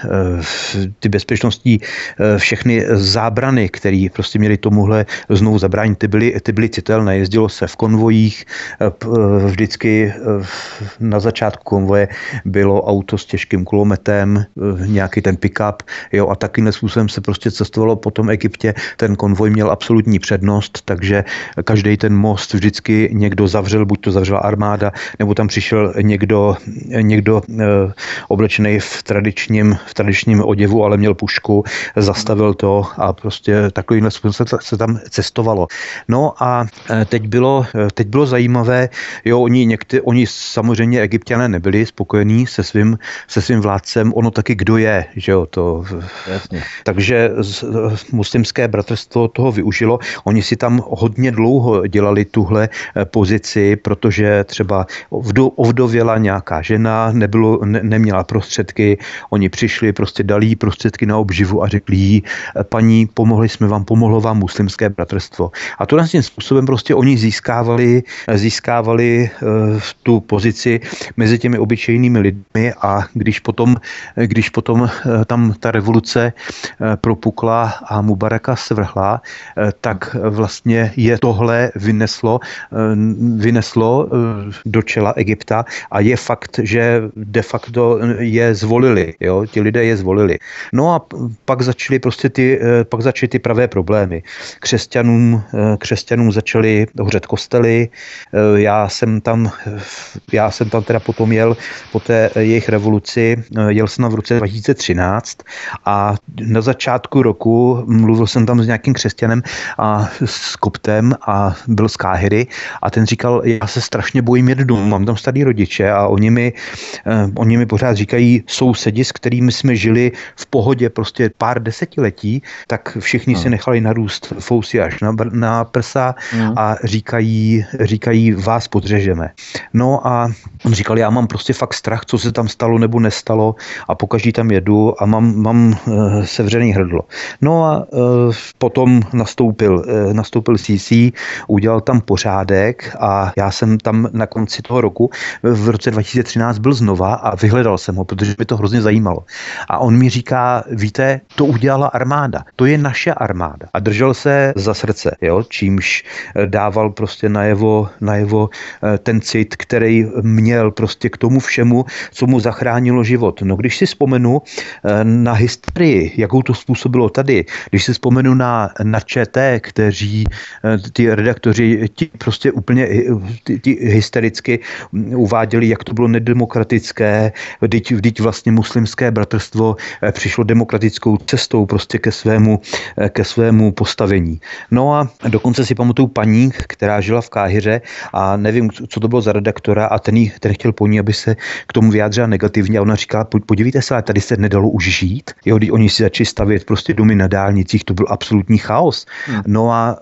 všechny zábrany, které prostě měly tomuhle znovu zabránit, ty byly citelné. Jezdilo se v konvojích, vždycky na začátku konvoje bylo auto s těžkým kulometem, nějaký ten pick-up, jo, a takovýmhle způsobem se prostě cestovalo po tom Egyptě. Ten konvoj měl absolutní přednost, takže každý ten most vždycky někdo zavřel, buď to zavřela armáda, nebo tam přišel někdo oblečený v tradičním oděvu, ale měl pušku, zastavil to a prostě takovýmhle způsobem se tam cestovalo. No a teď bylo zajímavé, jo, oni samozřejmě Egypťané nebyli spokojení se svým vládcem, ono taky kdo je, že jo, to. Jasně. Takže muslimské bratrstvo toho využilo. Oni si tam hodně dlouho dělali tuhle pozici, protože třeba ovdověla nějaká žena, neměla prostředky, oni přišli, prostě dali jí prostředky na obživu a řekli jí, paní, pomohlo vám muslimské bratrstvo. A to tím způsobem prostě oni získávali tu pozici mezi těmi obyčejnými lidmi a když potom tam ta revoluce propukla a Mubaraka svrhla, tak vlastně je tohle vyneslo do čela Egypta a je fakt, že de facto je zvolili, jo, ti lidé je zvolili. No a pak začaly ty pravé problémy. Křesťanům začaly hořet kostely, já jsem tam teda potom jel po té jejich revoluci, jel jsem tam v roce 2013 a na začátku roku mluvil jsem tam s nějakým křesťanem a s koptem a byl z Káhiry a ten říkal, já se strašně bojím jet domů, mám tam starý rodiče a oni mi pořád říkají, sousedi, s kterými jsme žili v pohodě prostě pár desetiletí, tak všichni si nechali narůst fousy až na prsa a říkají, vás podřežeme. No a on říkal, já mám prostě fakt strach, co se tam stalo nebo nestalo a pokaždý tam jedu a mám sevřený hrdlo. No a potom nastoupil CC, udělal tam pořádek a já jsem tam na konci toho roku v roce 2013 byl znova a vyhledal jsem ho, protože mě to hrozně zajímalo. A on mi říká, víte, to udělala armáda, to je naše armáda. A držel se za srdce, jo, čímž dával prostě najevo ten cit, který měl prostě k tomu všemu, co mu zachránilo život. No když si vzpomenu na historii, jakou to způsobilo tady, když si vzpomenu na ČT, kteří ty redaktoři ti prostě úplně ty hystericky uváděli, jak to bylo nedemokratické, vždyť vlastně muslimské bratrstvo přišlo demokratickou cestou prostě ke svému postavení. No a dokonce si pamatuju paní, která žila v Káhiře a nevím, co to bylo za redaktora a ten chtěl po ní, aby se k tomu vyjádřila negativně a ona říkala, podívejte se, ale tady se nedalo už žít. Jo, když oni si začali stavět prostě domy na dálnicích, to byl absolutní chaos. No a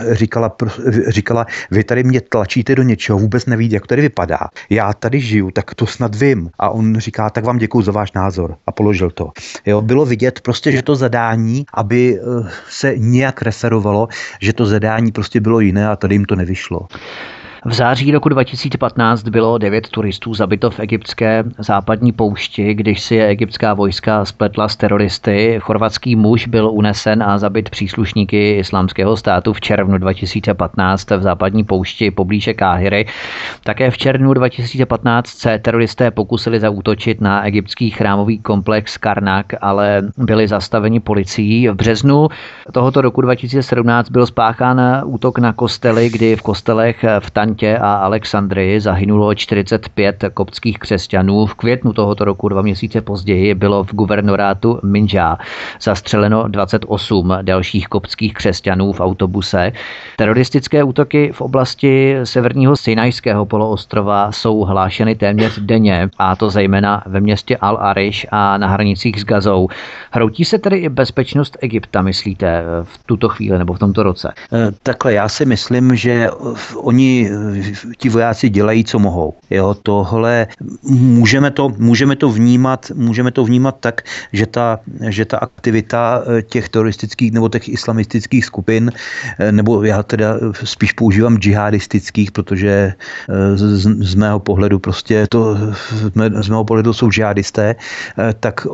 říkala, vy tady mě tlačíte do něčeho, vůbec nevíte, jak tady vypadá. Já tady žiju, tak to snad vím. A on říká, tak vám děkuju za váš názor. A položil to. Jo, bylo vidět prostě, že to zadání, aby se nějak referovalo, že to zadání prostě bylo jiné a tady jim to nevyšlo. V září roku 2015 bylo 9 turistů zabito v egyptské západní poušti, když si je egyptská vojska spletla s teroristy. Chorvatský muž byl unesen a zabit příslušníky Islámského státu v červnu 2015 v západní poušti poblíže Káhiry. Také v červnu 2015 se teroristé pokusili zaútočit na egyptský chrámový komplex Karnak, ale byli zastaveni policií. V březnu tohoto roku 2017 byl spáchán útok na kostely, kdy v kostelech v Taň Levantě a Alexandrii zahynulo 45 koptských křesťanů. V květnu tohoto roku, 2 měsíce později, bylo v guvernorátu Minjá zastřeleno 28 dalších koptských křesťanů v autobuse. Teroristické útoky v oblasti severního Sinajského poloostrova jsou hlášeny téměř denně, a to zejména ve městě Al-Arish a na hranicích s Gazou. Hroutí se tedy i bezpečnost Egypta, myslíte, v tuto chvíli nebo v tomto roce? Takhle, já si myslím, že oni, ti vojáci dělají, co mohou. Jo, tohle můžeme to vnímat tak, že ta aktivita těch teroristických nebo těch islamistických skupin, nebo já teda spíš používám džihadistických, protože z mého pohledu prostě z mého pohledu jsou džihadisté, tak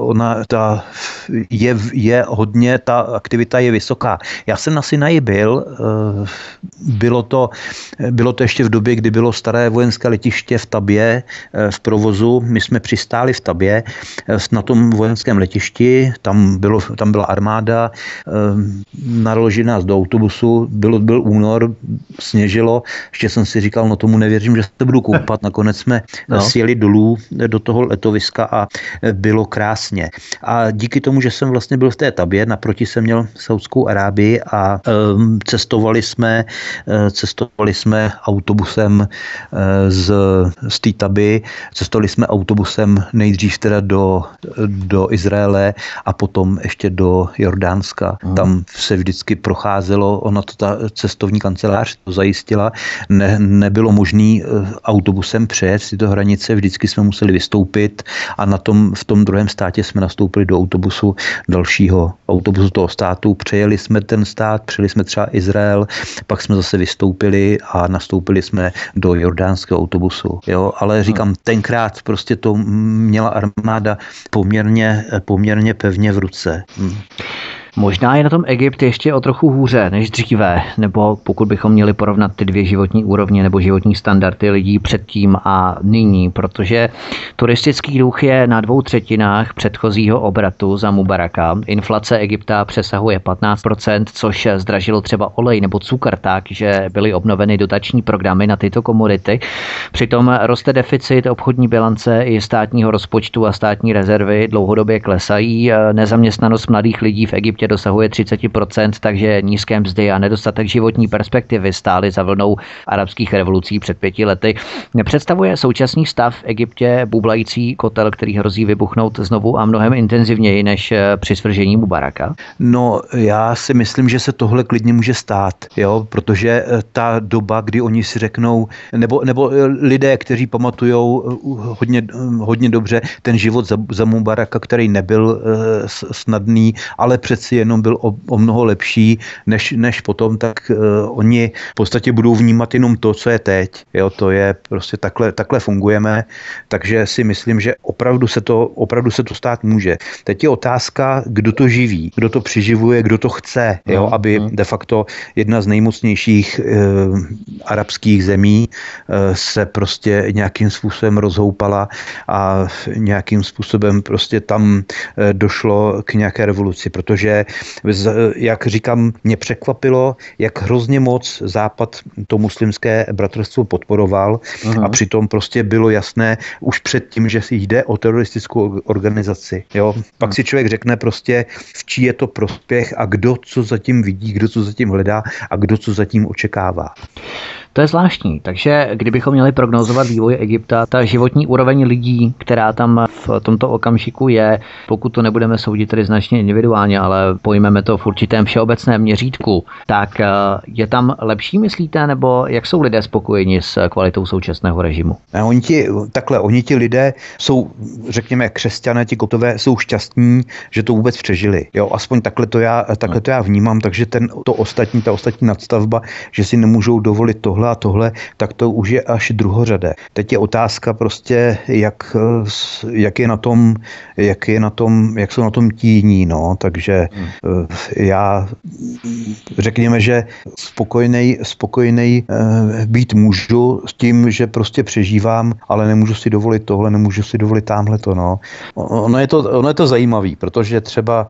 ta aktivita je vysoká. Já jsem na Sinaji byl, bylo to ještě v době, kdy bylo staré vojenské letiště v Tabě v provozu. My jsme přistáli v Tabě na tom vojenském letišti, tam byla armáda, naložili nás do autobusu, byl únor, sněžilo, ještě jsem si říkal, no tomu nevěřím, že se budu koupat, nakonec jsme sjeli dolů do toho letoviska a bylo krásně. A díky tomu, že jsem vlastně byl v té Tabě, naproti jsem měl Saudskou Arábii a cestovali jsme autobusem z té Taby, cestovali jsme autobusem nejdřív teda do Izraele a potom ještě do Jordánska. Tam se vždycky procházelo, ona to ta cestovní kancelář to zajistila, nebylo možné autobusem přejet tyto hranice, vždycky jsme museli vystoupit a v tom druhém státě jsme nastoupili do dalšího autobusu toho státu, přejeli jsme ten stát, přejeli jsme třeba Izrael, pak jsme zase vystoupili a nastoupili jsme do jordánského autobusu. Jo? Ale říkám, tenkrát prostě to měla armáda poměrně pevně v ruce. Možná je na tom Egypt ještě o trochu hůře než dříve, nebo pokud bychom měli porovnat ty dvě životní úrovně nebo životní standardy lidí předtím a nyní, protože turistický ruch je na 2/3 předchozího obratu za Mubaraka. Inflace Egypta přesahuje 15%, což zdražilo třeba olej nebo cukr tak, že byly obnoveny dotační programy na tyto komodity. Přitom roste deficit obchodní bilance i státního rozpočtu a státní rezervy dlouhodobě klesají. Nezaměstnanost mladých lidí v Egyptě dosahuje 30%, takže nízké mzdy a nedostatek životní perspektivy stály za vlnou arabských revolucí před 5 lety. Nepředstavuje současný stav v Egyptě bublající kotel, který hrozí vybuchnout znovu a mnohem intenzivněji než při svržení Mubaraka? No, já si myslím, že se tohle klidně může stát, jo, protože ta doba, kdy oni si řeknou, nebo lidé, kteří pamatujou hodně dobře ten život za Mubaraka, který nebyl snadný, ale přeci jenom byl o mnoho lepší než potom, tak oni v podstatě budou vnímat jenom to, co je teď. Jo, to je prostě takhle fungujeme, takže si myslím, že opravdu se to stát může. Teď je otázka, kdo to živí, kdo to přiživuje, kdo to chce, jo, aby de facto jedna z nejmocnějších arabských zemí se prostě nějakým způsobem rozhoupala a nějakým způsobem prostě tam došlo k nějaké revoluci, protože jak říkám, mě překvapilo, jak hrozně moc Západ to muslimské bratrstvo podporoval a přitom prostě bylo jasné už předtím, že si jde o teroristickou organizaci. Jo? Pak si člověk řekne prostě, v čí je to prospěch a kdo co zatím vidí, kdo co zatím hledá a kdo co zatím očekává. To je zvláštní, takže kdybychom měli prognozovat vývoj Egypta, ta životní úroveň lidí, která tam v tomto okamžiku je, pokud to nebudeme soudit tedy značně individuálně, ale pojmeme to v určitém všeobecném měřítku, tak je tam lepší, myslíte, nebo jak jsou lidé spokojeni s kvalitou současného režimu? Oni ti lidé jsou, řekněme, křesťané, ti Koptové jsou šťastní, že to vůbec přežili. Jo, aspoň takhle to já vnímám, takže ta ostatní nadstavba, že si nemůžou dovolit tohle a tohle, tak to už je až druhořadé. Teď je otázka prostě, jak jsou na tom ti jiní, no, takže já řekněme, že spokojenej být můžu s tím, že prostě přežívám, ale nemůžu si dovolit tohle, nemůžu si dovolit támhleto, no. Ono je to zajímavý, protože třeba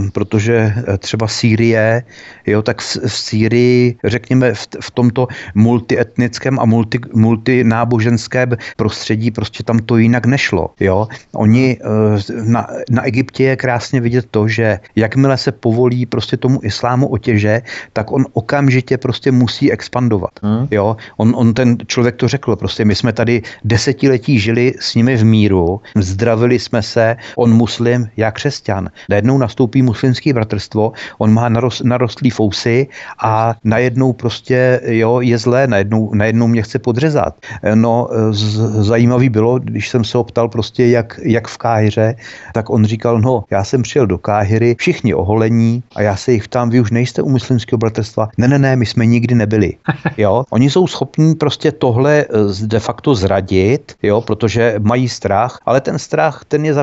Sýrie, jo, tak v Sýrii, řekněme, v tomto multietnickém a multináboženském prostředí prostě tam to jinak nešlo. Jo? Oni na Egyptě je krásně vidět to, že jakmile se povolí prostě tomu islámu otěže, tak on okamžitě prostě musí expandovat. Jo? On ten člověk to řekl, prostě my jsme tady desetiletí žili s nimi v míru, zdravili jsme se, on muslim, já křesťan. Najednou nastoupí muslimský bratrstvo, on má narostlý fousy a najednou prostě je zlé, najednou mě chce podřezat. No, zajímavý bylo, když jsem se ho ptal prostě jak v Káhiře, tak on říkal, no, já jsem přijel do Káhiry, všichni oholení a já se jich ptám, vy už nejste u muslimského bratrstva? Ne, my jsme nikdy nebyli. Jo? Oni jsou schopní prostě tohle de facto zradit, jo, protože mají strach, ale ten strach,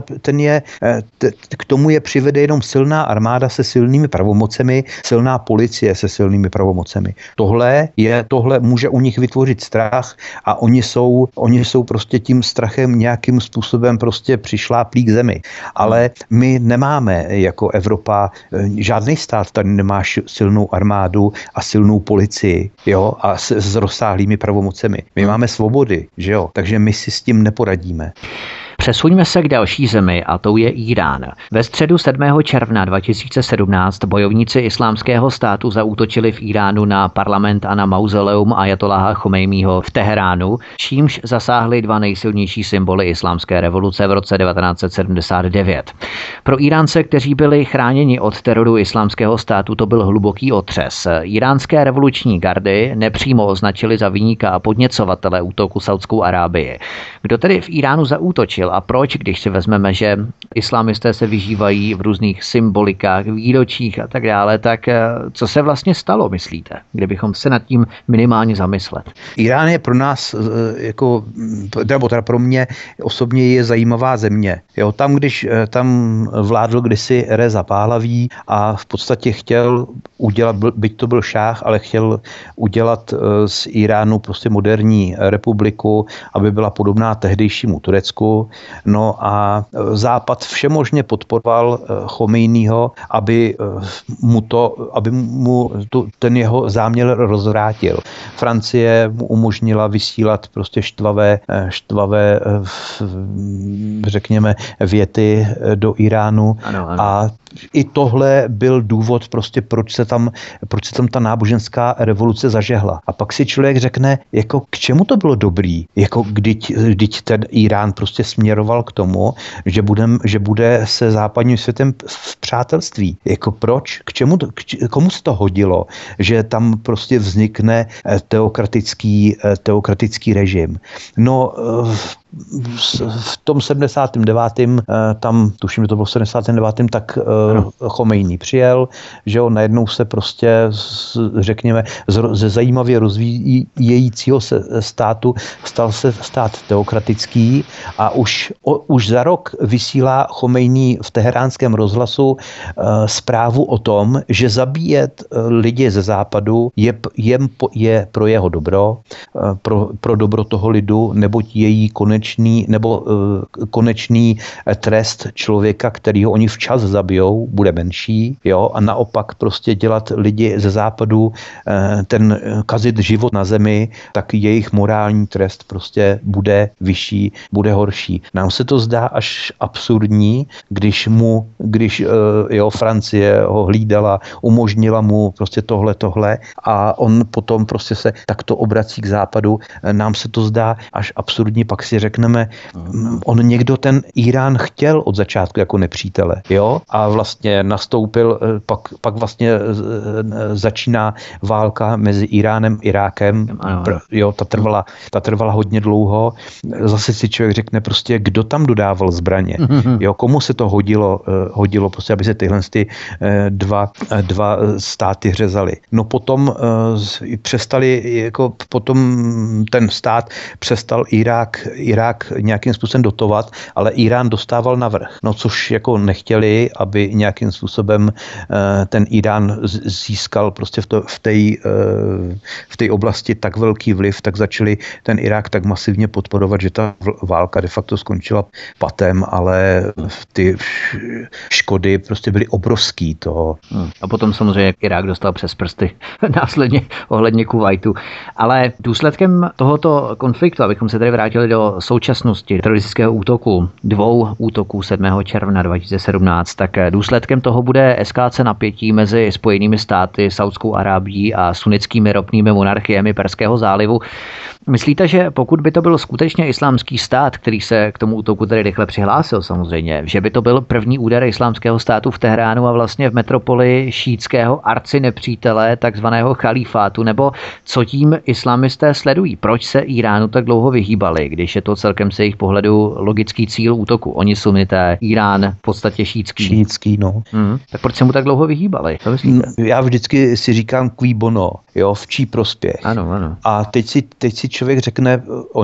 k tomu je přivede jenom silná armáda se silnými pravomocemi, silná policie se silnými pravomocemi. Tohle může u nich vytvořit strach a oni jsou prostě tím strachem nějakým způsobem prostě přišláplí k zemi. Ale my nemáme jako Evropa, žádný stát tady nemá silnou armádu a silnou policii, jo, a s rozsáhlými pravomocemi. My máme svobody, že jo, takže my si s tím neporadíme. Přesuňme se k další zemi a tou je Irán. Ve středu 7. června 2017 bojovníci Islámského státu zaútočili v Iránu na parlament a na mauzoleum ajatoláha Chomejního v Teheránu, čímž zasáhli dva nejsilnější symboly islámské revoluce v roce 1979. Pro Iránce, kteří byli chráněni od teroru Islámského státu, to byl hluboký otřes. Iránské revoluční gardy nepřímo označili za viníka a podněcovatele útoku Saudskou Arábii. Kdo tedy v Iránu zaútočil a proč, když si vezmeme, že islamisté se vyžívají v různých symbolikách, výročích a tak dále, tak co se vlastně stalo, myslíte, kdybychom se nad tím minimálně zamyslet? Irán je pro nás, nebo pro mě osobně je zajímavá země. Jo, tam vládl kdysi Reza Pahlaví a v podstatě chtěl udělat, byť to byl šáh, ale chtěl udělat z Iránu prostě moderní republiku, aby byla podobná tehdejšímu Turecku. No a Západ všemožně podporoval Chomejního, aby mu ten jeho záměr rozvrátil. Francie mu umožnila vysílat prostě štvavé řekněme věty do Iránu. Ano. A i tohle byl důvod prostě, proč se tam ta náboženská revoluce zažehla. A pak si člověk řekne, jako k čemu to bylo dobrý, jako když ten Irán prostě směroval k tomu, že bude se západním světem v přátelství. Jako proč? Komu se to hodilo, že tam prostě vznikne teokratický režim? No, v tom 79. tam, tuším, že to bylo v 79. tak Chomejní přijel, že on najednou se prostě, řekněme, ze zajímavě rozvíjejícího se státu stal se stát teokratický a už za rok vysílá Chomejní v teheránském rozhlasu zprávu o tom, že zabíjet lidi ze západu je pro jeho dobro, pro dobro toho lidu, neboť její konečný trest člověka, kterýho oni včas zabijou, bude menší, jo, a naopak prostě dělat lidi ze západu kazit život na zemi, tak jejich morální trest prostě bude vyšší, bude horší. Nám se to zdá až absurdní, když Francie ho hlídala, umožnila mu prostě tohle a on potom prostě se takto obrací k západu. Nám se to zdá až absurdní, pak si řekneme, on někdo ten Irán chtěl od začátku jako nepřítele, jo? A vlastně nastoupil, pak vlastně začíná válka mezi Iránem a Irákem. Jo, ta trvala hodně dlouho. Zase si člověk řekne prostě, kdo tam dodával zbraně. Jo, komu se to hodilo prostě, aby se tyhle dva státy řezaly. No potom přestali, jako potom ten stát přestal Irák Irák nějakým způsobem dotovat, ale Irán dostával navrch. No což jako nechtěli, aby nějakým způsobem ten Irán získal prostě v té oblasti tak velký vliv, tak začali ten Irák tak masivně podporovat, že ta válka de facto skončila patem, ale ty škody prostě byly obrovský toho. A potom samozřejmě Irák dostal přes prsty následně ohledně Kuvajtu. Ale důsledkem tohoto konfliktu, abychom se tady vrátili do současnosti teroristického útoku, 2 útoků 7. června 2017, tak důsledkem toho bude eskalace napětí mezi Spojenými státy, Saudskou Arábií a sunnickými ropnými monarchiemi Perského zálivu. Myslíte, že pokud by to byl skutečně islámský stát, který se k tomu útoku tedy rychle přihlásil samozřejmě, že by to byl první úder islámského státu v Teheránu a vlastně v metropoli šítského arcinepřítele takzvaného chalífátu, nebo co tím islamisté sledují? Proč se Iránu tak dlouho vyhýbali, když je to celkem se jejich pohledu logický cíl útoku? Oni sunité, Irán v podstatě šítský. Šítský, no. Tak proč se mu tak dlouho vyhýbali? Co myslíte? Já vždycky si říkám qui bono, jo, v čí prospěch. Ano. A teď si člověk řekne,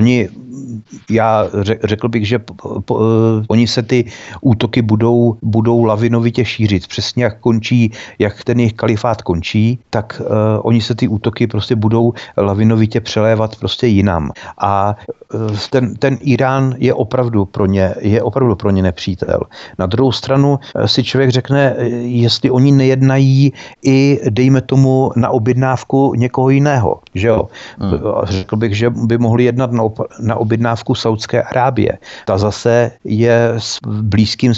řekl bych, že oni se ty útoky budou lavinovitě šířit. Přesně jak ten jejich kalifát končí, tak oni se ty útoky prostě budou lavinovitě přelévat prostě jinam. A ten Irán je opravdu pro ně nepřítel. Na druhou stranu si člověk řekne, jestli oni nejednají i, dejme tomu, na objednávku někoho jiného, že jo. Řekl bych, že by mohli jednat na objednávku Saudské Arábie. Ta zase je blízkým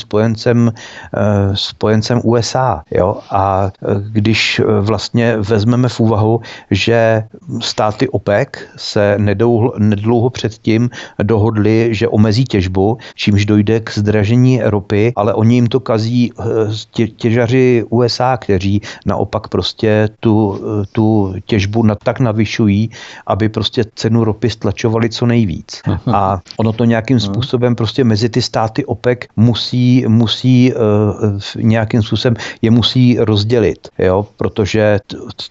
spojencem USA, jo. A když vlastně vezmeme v úvahu, že státy OPEC se nedlouho předtím dohodli, že omezí těžbu, čímž dojde k zdražení ropy, ale oni jim to kazí těžaři USA, kteří naopak prostě tu těžbu tak navyšují, aby prostě cenu ropy stlačovali co nejvíc. A ono to nějakým způsobem prostě mezi ty státy OPEC musí nějakým způsobem je musí rozdělit, jo, protože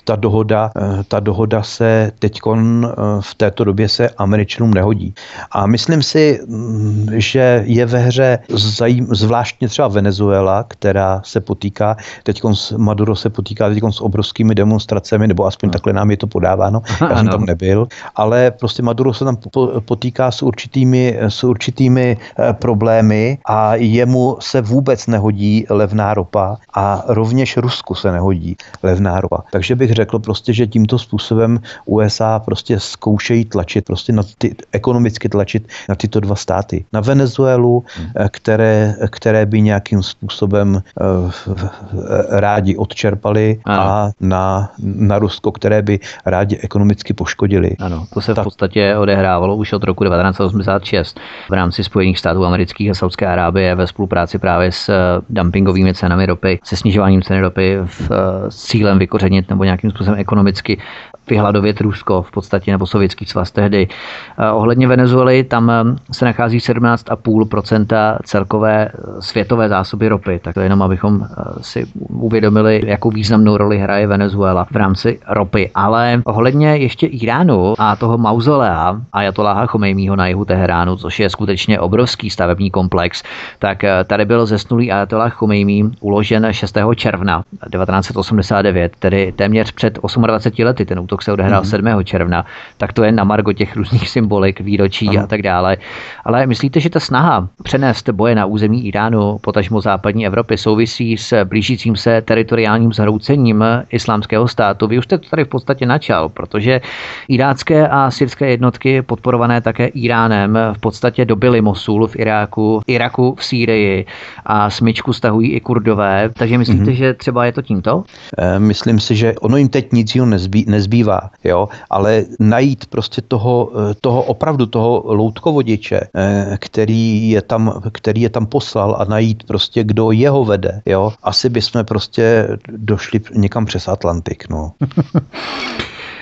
ta dohoda se teďkon v této době se Američanům nehodí. A myslím si, že je ve hře zvláštně třeba Venezuela, která se potýká Maduro se potýká teďkon s obrovskými demonstracemi, nebo aspoň takhle nám je to podáváno. Já jsem tam nebyl, ale prostě Maduro se tam potýká s určitými problémy a jemu se vůbec nehodí levná ropa a rovněž Rusku se nehodí levná ropa. Takže bych řekl prostě, že tímto způsobem USA prostě zkoušejí tlačit, prostě ekonomicky tlačit na tyto dva státy. Na Venezuelu, které by nějakým způsobem rádi odčerpali a na Rusko, které by rádi ekonomicky poškodili. Ano, to se v podstatě odehrávalo už od roku 1986 v rámci Spojených států amerických a Saudské Arábie ve spolupráci právě s dumpingovými cenami ropy, se snižováním ceny ropy s cílem vykořenit nebo nějakým způsobem ekonomicky vyhladovět Rusko v podstatě nebo Sovětský svaz tehdy. Ohledně Venezuely tam se nachází 17,5% celkové světové zásoby ropy. Tak to jenom abychom si uvědomili, jakou významnou roli hraje Venezuela v rámci ropy. Ale ohledně ještě Iránu a toho mauzolea Ajatolláha Chomejního na jihu Teheránu, což je skutečně obrovský stavební komplex, tak tady byl zesnulý Ajatolláh Chomejní uložen 6. června 1989, tedy téměř před 28 lety. Ten útok se odehrál 7. června, tak to je na margo těch různých symbolik, výročí a tak dále. Ale myslíte, že ta snaha přenést boje na území Iránu, potažmo západní Evropy, souvisí s blížícím se teritoriálním zhroucením islámského státu? Vy už jste to tady v podstatě načal, protože irácké a syrské jednotky podporované také Iránem v podstatě dobily Mosul v Iraku v Sýrii a smyčku stahují i Kurdové. Takže myslíte, že třeba je to tímto? Myslím si, že ono jim teď nic jiného nezbývá, jo, ale najít prostě toho loutkovodiče, který je tam poslal a najít prostě, kdo jeho vede, jo. Asi bychom prostě došli někam přes Atlantik, no.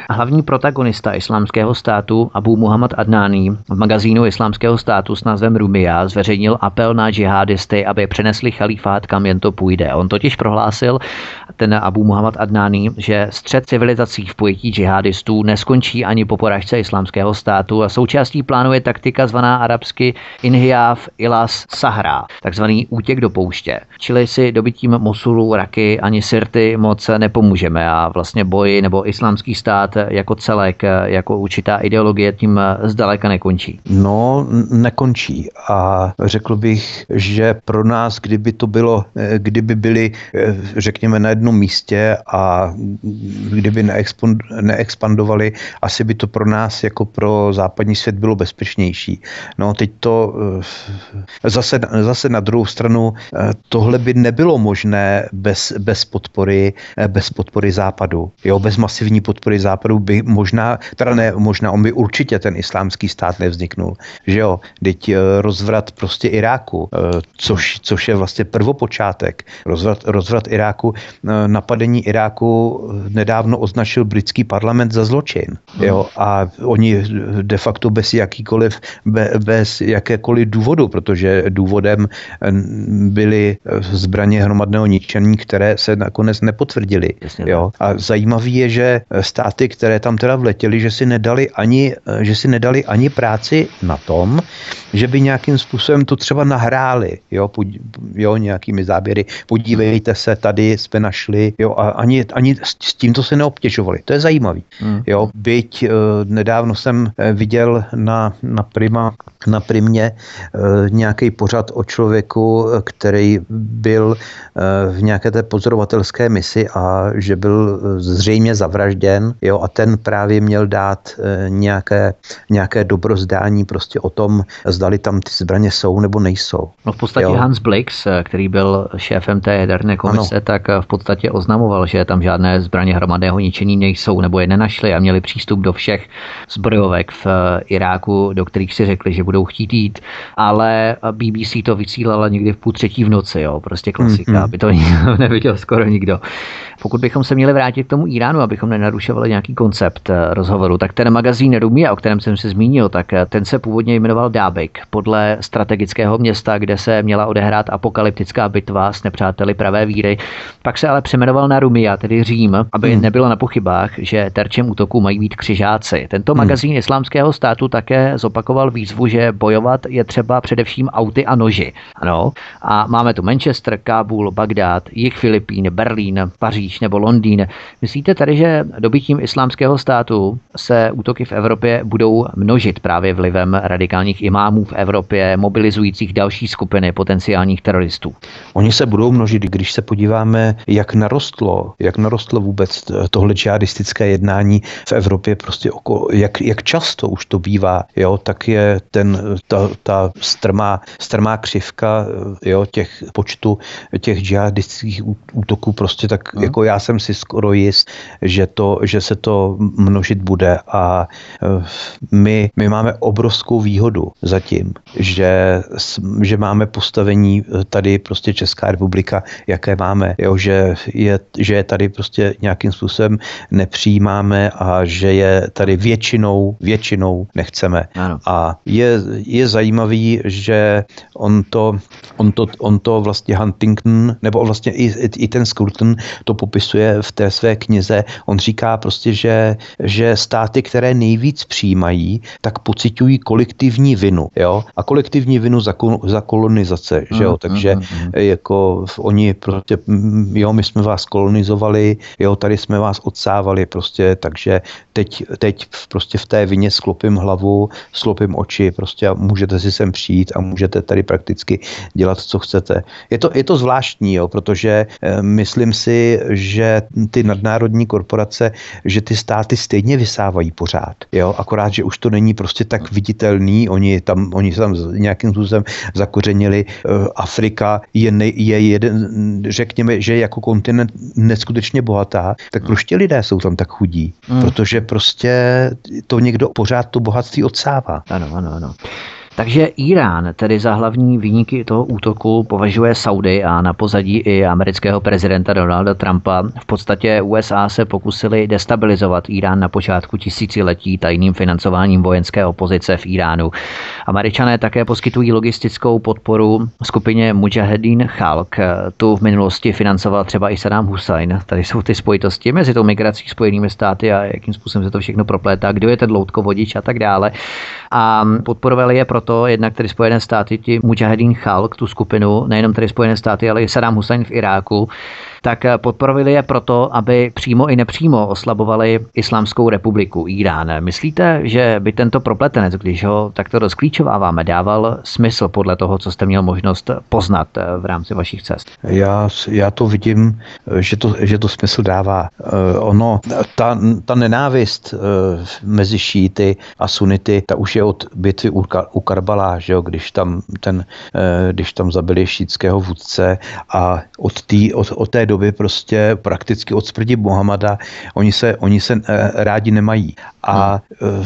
Hlavní protagonista islámského státu Abu Muhammad Adnání v magazínu islámského státu s názvem Rumija zveřejnil apel na džihadisty, aby přenesli chalífát, kam jen to půjde. On totiž prohlásil, ten Abu Muhammad Adnání, že střet civilizací v pojetí džihadistů neskončí ani po porážce islámského státu a součástí plánu je taktika zvaná arabsky Inhijaf ilas Sahra, takzvaný útěk do pouště. Čili si dobytím Mosulu, Raky ani Sirty moc nepomůžeme a vlastně boj nebo islámský stát jako celek, jako určitá ideologie tím zdaleka nekončí. No, nekončí a řekl bych, že pro nás, kdyby byli, řekněme, na jednom místě a kdyby neexpandovali, asi by to pro nás jako pro západní svět bylo bezpečnější. No, teď to zase na druhou stranu tohle by nebylo možné bez podpory západu. Jo, bez masivní podpory západu by on by určitě ten islámský stát nevzniknul. Že jo, teď rozvrat prostě Iráku, což je vlastně prvopočátek. Rozvrat Iráku, napadení Iráku nedávno označil britský parlament za zločin. Jo, a oni de facto bez jakékoliv důvodu, protože důvodem byly zbraně hromadného ničení, které se nakonec nepotvrdily. Jo. A zajímavý je, že státy, které tam teda vletěly, že si nedali ani práci na tom, že by nějakým způsobem to třeba nahráli, jo, nějakými záběry. Podívejte se, tady jsme našli, jo, a ani s tímto se neobtěžovali. To je zajímavý. Jo, byť nedávno jsem viděl na Primě nějaký pořad o člověku, který byl v nějaké té pozorovatelské misi a že byl zřejmě zavražděn, jo, a ten právě měl dát nějaké dobrozdání prostě o tom, zdali tam ty zbraně jsou nebo nejsou. No v podstatě Hans Blix, který byl šéfem té jaderné komise, tak v podstatě oznamoval, že tam žádné zbraně hromadného ničení nejsou nebo je nenašli a měli přístup do všech zbrojovek v Iráku, do kterých si řekli, že budou chtít jít, ale BBC to vysílala někdy v 2:30 v noci, jo, prostě klasika, aby to neviděl skoro nikdo. Pokud bychom se měli vrátit k tomu Iránu, abychom nenarušovali nějaký koncept rozhovoru, tak ten magazín Rumija, o kterém jsem se zmínil, tak ten se původně jmenoval Dábik, podle strategického města, kde se měla odehrát apokalyptická bitva s nepřáteli pravé víry. Pak se ale přejmenoval na Rumija, tedy Řím, aby nebylo na pochybách, že terčem útoku mají být křižáci. Tento magazín Islámského státu také zopakoval výzvu, že bojovat je třeba především auty a noži. Ano. A máme tu Manchester, Kábul, Bagdád, jih Filipín, Berlín, Paříž nebo Londýn. Myslíte tady, že dobytím Islámského státu se útoky v Evropě budou množit právě vlivem radikálních imámů v Evropě, mobilizujících další skupiny potenciálních teroristů? Oni se budou množit, když se podíváme, jak narostlo vůbec tohle džihadistické jednání v Evropě, prostě jak často už to bývá, jo, tak je ta strmá křivka, jo, těch počtu těch džihadistických útoků prostě tak, jako já jsem si skoro jist, že se to množit bude a my máme obrovskou výhodu zatím, že máme postavení tady prostě Česká republika, jaké máme, jo, že je tady prostě nějakým způsobem nepřijímáme a že je tady většinou nechceme. Ano. A je zajímavý, že on to vlastně Huntington, nebo vlastně i ten Scruton to popisuje v té své knize. On říká prostě, že státy, které nejvíc přijímají, tak pociťují kolektivní vinu, jo? A kolektivní vinu za kolonizace, že jo? Takže jako oni prostě, jo, my jsme vás kolonizovali, jo, tady jsme vás odsávali prostě, takže teď prostě v té vině sklopím hlavu, sklopím oči, prostě a můžete si sem přijít a můžete tady prakticky dělat, co chcete. Je to zvláštní, jo, protože myslím si, že ty nadnárodní korporace, že ty státy stejně vysávají pořád, jo, akorát, že už to není prostě tak viditelný, oni tam nějakým způsobem zakořenili. Afrika je jeden, řekněme, že jako kontinent neskutečně bohatá, tak proč ti lidé jsou tam tak chudí? Protože prostě to někdo pořád to bohatství odsává. Ano. Takže Irán tedy za hlavní viníky toho útoku považuje Saudy a na pozadí i amerického prezidenta Donalda Trumpa. V podstatě USA se pokusili destabilizovat Irán na počátku tisíciletí tajným financováním vojenské opozice v Iránu. Američané také poskytují logistickou podporu skupině Mujahedin Chalq. Tu v minulosti financoval třeba i Saddam Hussein. Tady jsou ty spojitosti mezi tou migrací Spojenými státy a jakým způsobem se to všechno proplétá, kdo je ten loutkovodič a tak dále. A podporovali je proto jednak tedy Spojené státy, ti Mujahedin Chalq, tu skupinu, nejenom tedy Spojené státy, ale i Saddam Hussein v Iráku, tak podporovali je proto, aby přímo i nepřímo oslabovali Islámskou republiku Irán. Myslíte, že by tento propletenec, když ho takto rozklíčováváme, dával smysl podle toho, co jste měl možnost poznat v rámci vašich cest? Já to vidím, že to smysl dává. Ta nenávist mezi šíity a sunity, ta už je od bitvy u Karbala, že jo, když tam zabili šítského vůdce a od té doby prostě prakticky od smrti Mohamada oni se rádi nemají. A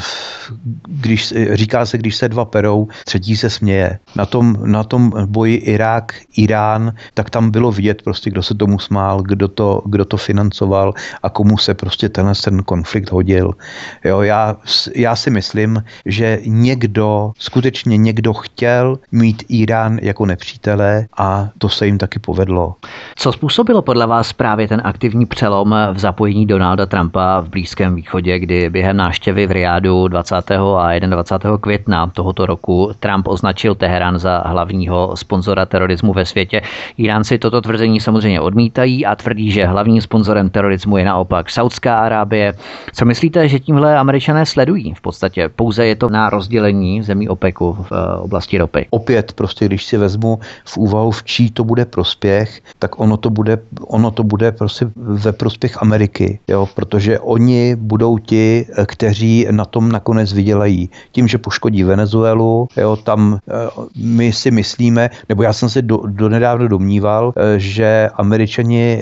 když se dva perou, třetí se směje. Na tom boji Irán, tak tam bylo vidět prostě, kdo se tomu smál, kdo to financoval a komu se prostě ten konflikt hodil. Jo, já si myslím, že skutečně někdo chtěl mít Irán jako nepřítele a to se jim taky povedlo. Co způsobilo podle vás právě ten aktivní přelom v zapojení Donalda Trumpa v Blízkém východě, kdy během návštěvy v Riádu 20. a 21. května tohoto roku Trump označil Teherán za hlavního sponzora terorismu ve světě? Iránci toto tvrzení samozřejmě odmítají a tvrdí, že hlavním sponzorem terorismu je naopak Saudská Arábie. Co myslíte, že tímhle Američané sledují? V podstatě pouze je to na rozdělení zemí OPECu v oblasti ropy. Opět prostě, když si vezmu v úvahu, v čí to bude prospěch, tak ono to bude prostě ve prospěch Ameriky, jo, protože oni budou ti, kteří na tom nakonec vydělají. Tím, že poškodí Venezuelu, jo, tam my si myslíme, nebo já jsem se donedávno domníval, že Američani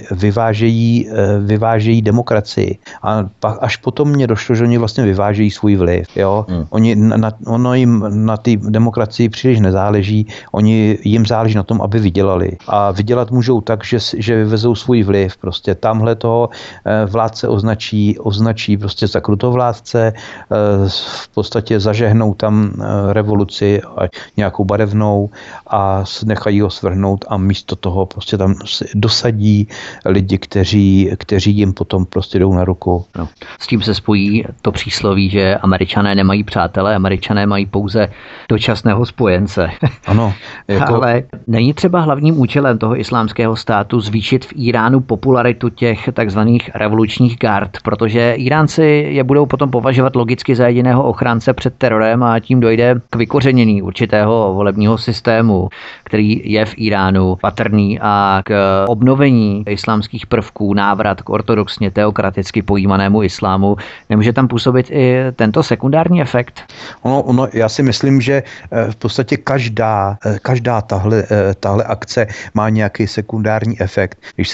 vyvážejí demokracii. A pak až potom mě došlo, že oni vlastně vyvážejí svůj vliv. Jo. Ono jim na té demokracii příliš nezáleží, jim záleží na tom, aby vydělali. A vydělat můžou tak, že vyvezou svůj vliv. Prostě tamhle toho vládce označí prostě za krutovládce, v podstatě zažehnou tam revoluci a nějakou barevnou a nechají ho svrhnout a místo toho prostě tam dosadí lidi, kteří jim potom prostě jdou na ruku. No. S tím se spojí to přísloví, že Američané nemají přátele, Američané mají pouze dočasného spojence. Ano. Ale není třeba hlavním účelem toho islámského státu zvýšit v Iránu popularitu těch takzvaných revolučních gard, protože Iránci je budou potom považovat logicky za jediného ochránce před terorem a tím dojde k vykořenění určitého volebního systému, který je v Iránu patrný a k obnovení islámských prvků, návrat k ortodoxně teokraticky pojímanému islámu. Nemůže tam působit i tento sekundární efekt? Já si myslím, že v podstatě každá tahle akce má nějaký sekundární efekt. Když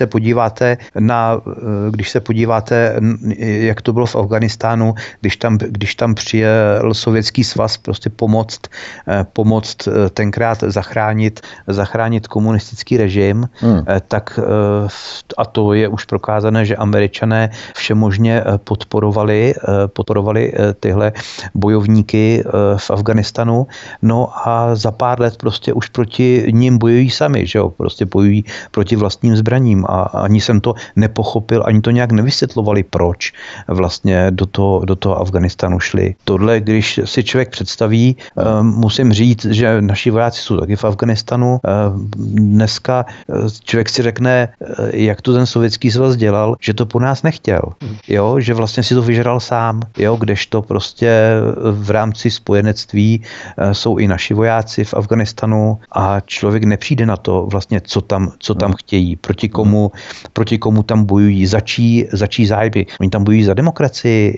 se podíváte, jak to bylo v Afghánistánu, když tam přijel Sovětský svaz prostě pomoct tenkrát zachránit komunistický režim, tak a to je už prokázané, že Američané všemožně podporovali tyhle bojovníky v Afghanistanu. No a za pár let prostě už proti ním bojují sami, že jo? Prostě bojují proti vlastním zbraním a ani jsem to nepochopil, ani to nějak nevysvětlovali, proč vlastně do toho Afghanistanu šli. Tohle, když si člověk představí, musím říct, že naši vojáci jsou taky v Afghanistanu. Dneska člověk si řekne, jak to ten Sovětský svaz dělal, že to po nás nechtěl. Jo, že vlastně si to vyžral sám, jo, kdežto prostě v rámci spojenectví jsou i naši vojáci v Afghanistanu a člověk nepřijde na to vlastně, co tam chtějí, proti komu tam bojují, za čí zájmy. Oni tam bojují za demokracii, jako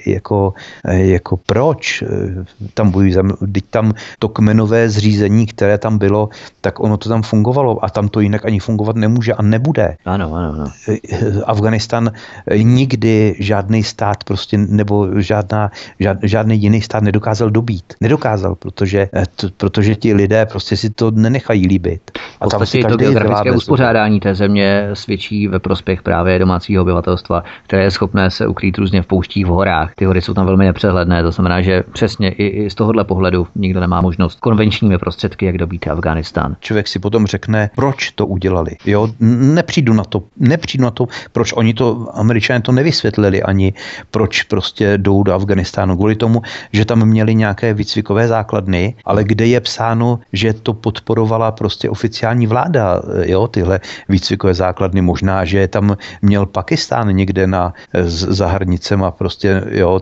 jako proč tam bojují, teď tam to kmenové zřízení, které tam bylo, tak ono to tam fungovalo a tam to jinak ani fungovat nemůže a nebude. Ano. Afghánistán nikdy žádný stát prostě, nebo žádný jiný stát nedokázal dobít. Nedokázal, protože ti lidé prostě si to nenechají líbit. A tam si to geografické uspořádání té země svědčí ve prospěch právě domácího obyvatelstva, které je schopné se ukrýt různě v pouštích, v horách. Ty hory jsou tam velmi nepřehledné, to znamená, že přesně i z tohohle pohledu nikdo nemá možnost konvenčními prostředky, jak dobít Afghánistán. Člověk si potom řekne, proč to udělali. Jo, nepřijdu na to, proč oni to, Američané to nevysvětlili ani, proč prostě jdou do Afghánistánu. Kvůli tomu, že tam měli nějaké výcvikové základny, ale kde je psáno, že to podporovala prostě oficiální vláda, jo, tyhle výcvikové základny. Možná, že tam měl Pakistán někde za hranicema prostě,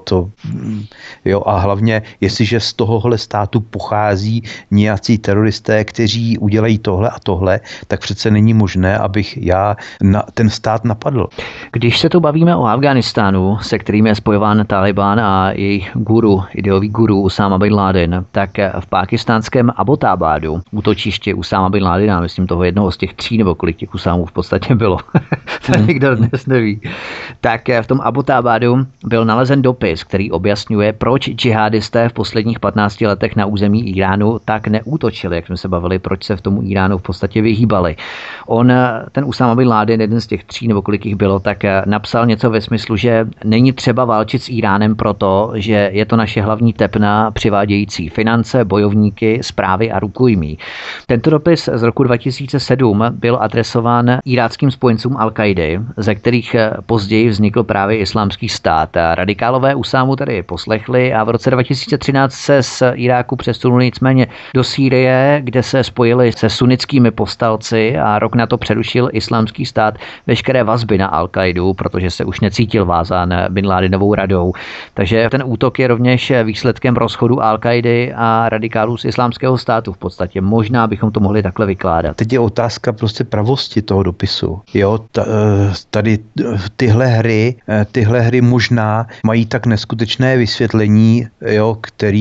jo, a hlavně, jestliže z tohohle státu pochází nějací teroristé, kteří udělají tohle a tohle, tak přece není možné, abych já ten stát napadl. Když se tu bavíme o Afghánistánu, se kterým je spojován Taliban a jejich ideový guru Usáma bin Laden, tak v pákistánském Abbottabadu, útočiště Usáma bin Ladena, myslím toho jednoho z těch 3 nebo kolik těch Usámů v podstatě bylo, to nikdo dnes neví, tak v tom Abbottabadu byl nalezen dopis, který objasňuje, proč džihadisté v posledních 15 letech na území Iránu tak neútočili, jak jsme se bavili, proč se v tomu Iránu v podstatě vyhýbali. Ten Usáma bin Laden, jeden z těch 3 nebo kolik jich bylo, tak napsal něco ve smyslu, že není třeba válčit s Iránem proto, že je to naše hlavní tepna přivádějící finance, bojovníky, správy a rukojmí. Tento dopis z roku 2007 byl adresován iráckým spojencům Al-Kaidy, ze kterých později vznikl právě Islámský stát. Radikálové Usámu tedy poslechli a v roce 2013 se z Iráku přesunuli nicméně do Sýrie, kde se spojili se sunnickými povstalci a rok na to přerušil Islámský stát veškeré vazby na Al-Kaidu, protože se už necítil vázán Bin Ladenovou radou. Takže ten útok je rovněž výsledkem rozchodu Al-Kaidy a radikálů z Islámského státu v podstatě. Možná bychom to mohli takhle vykládat. Teď je otázka prostě pravosti toho dopisu. Jo, tady tyhle hry možná mají tak neskutečné vysvětlení, jo,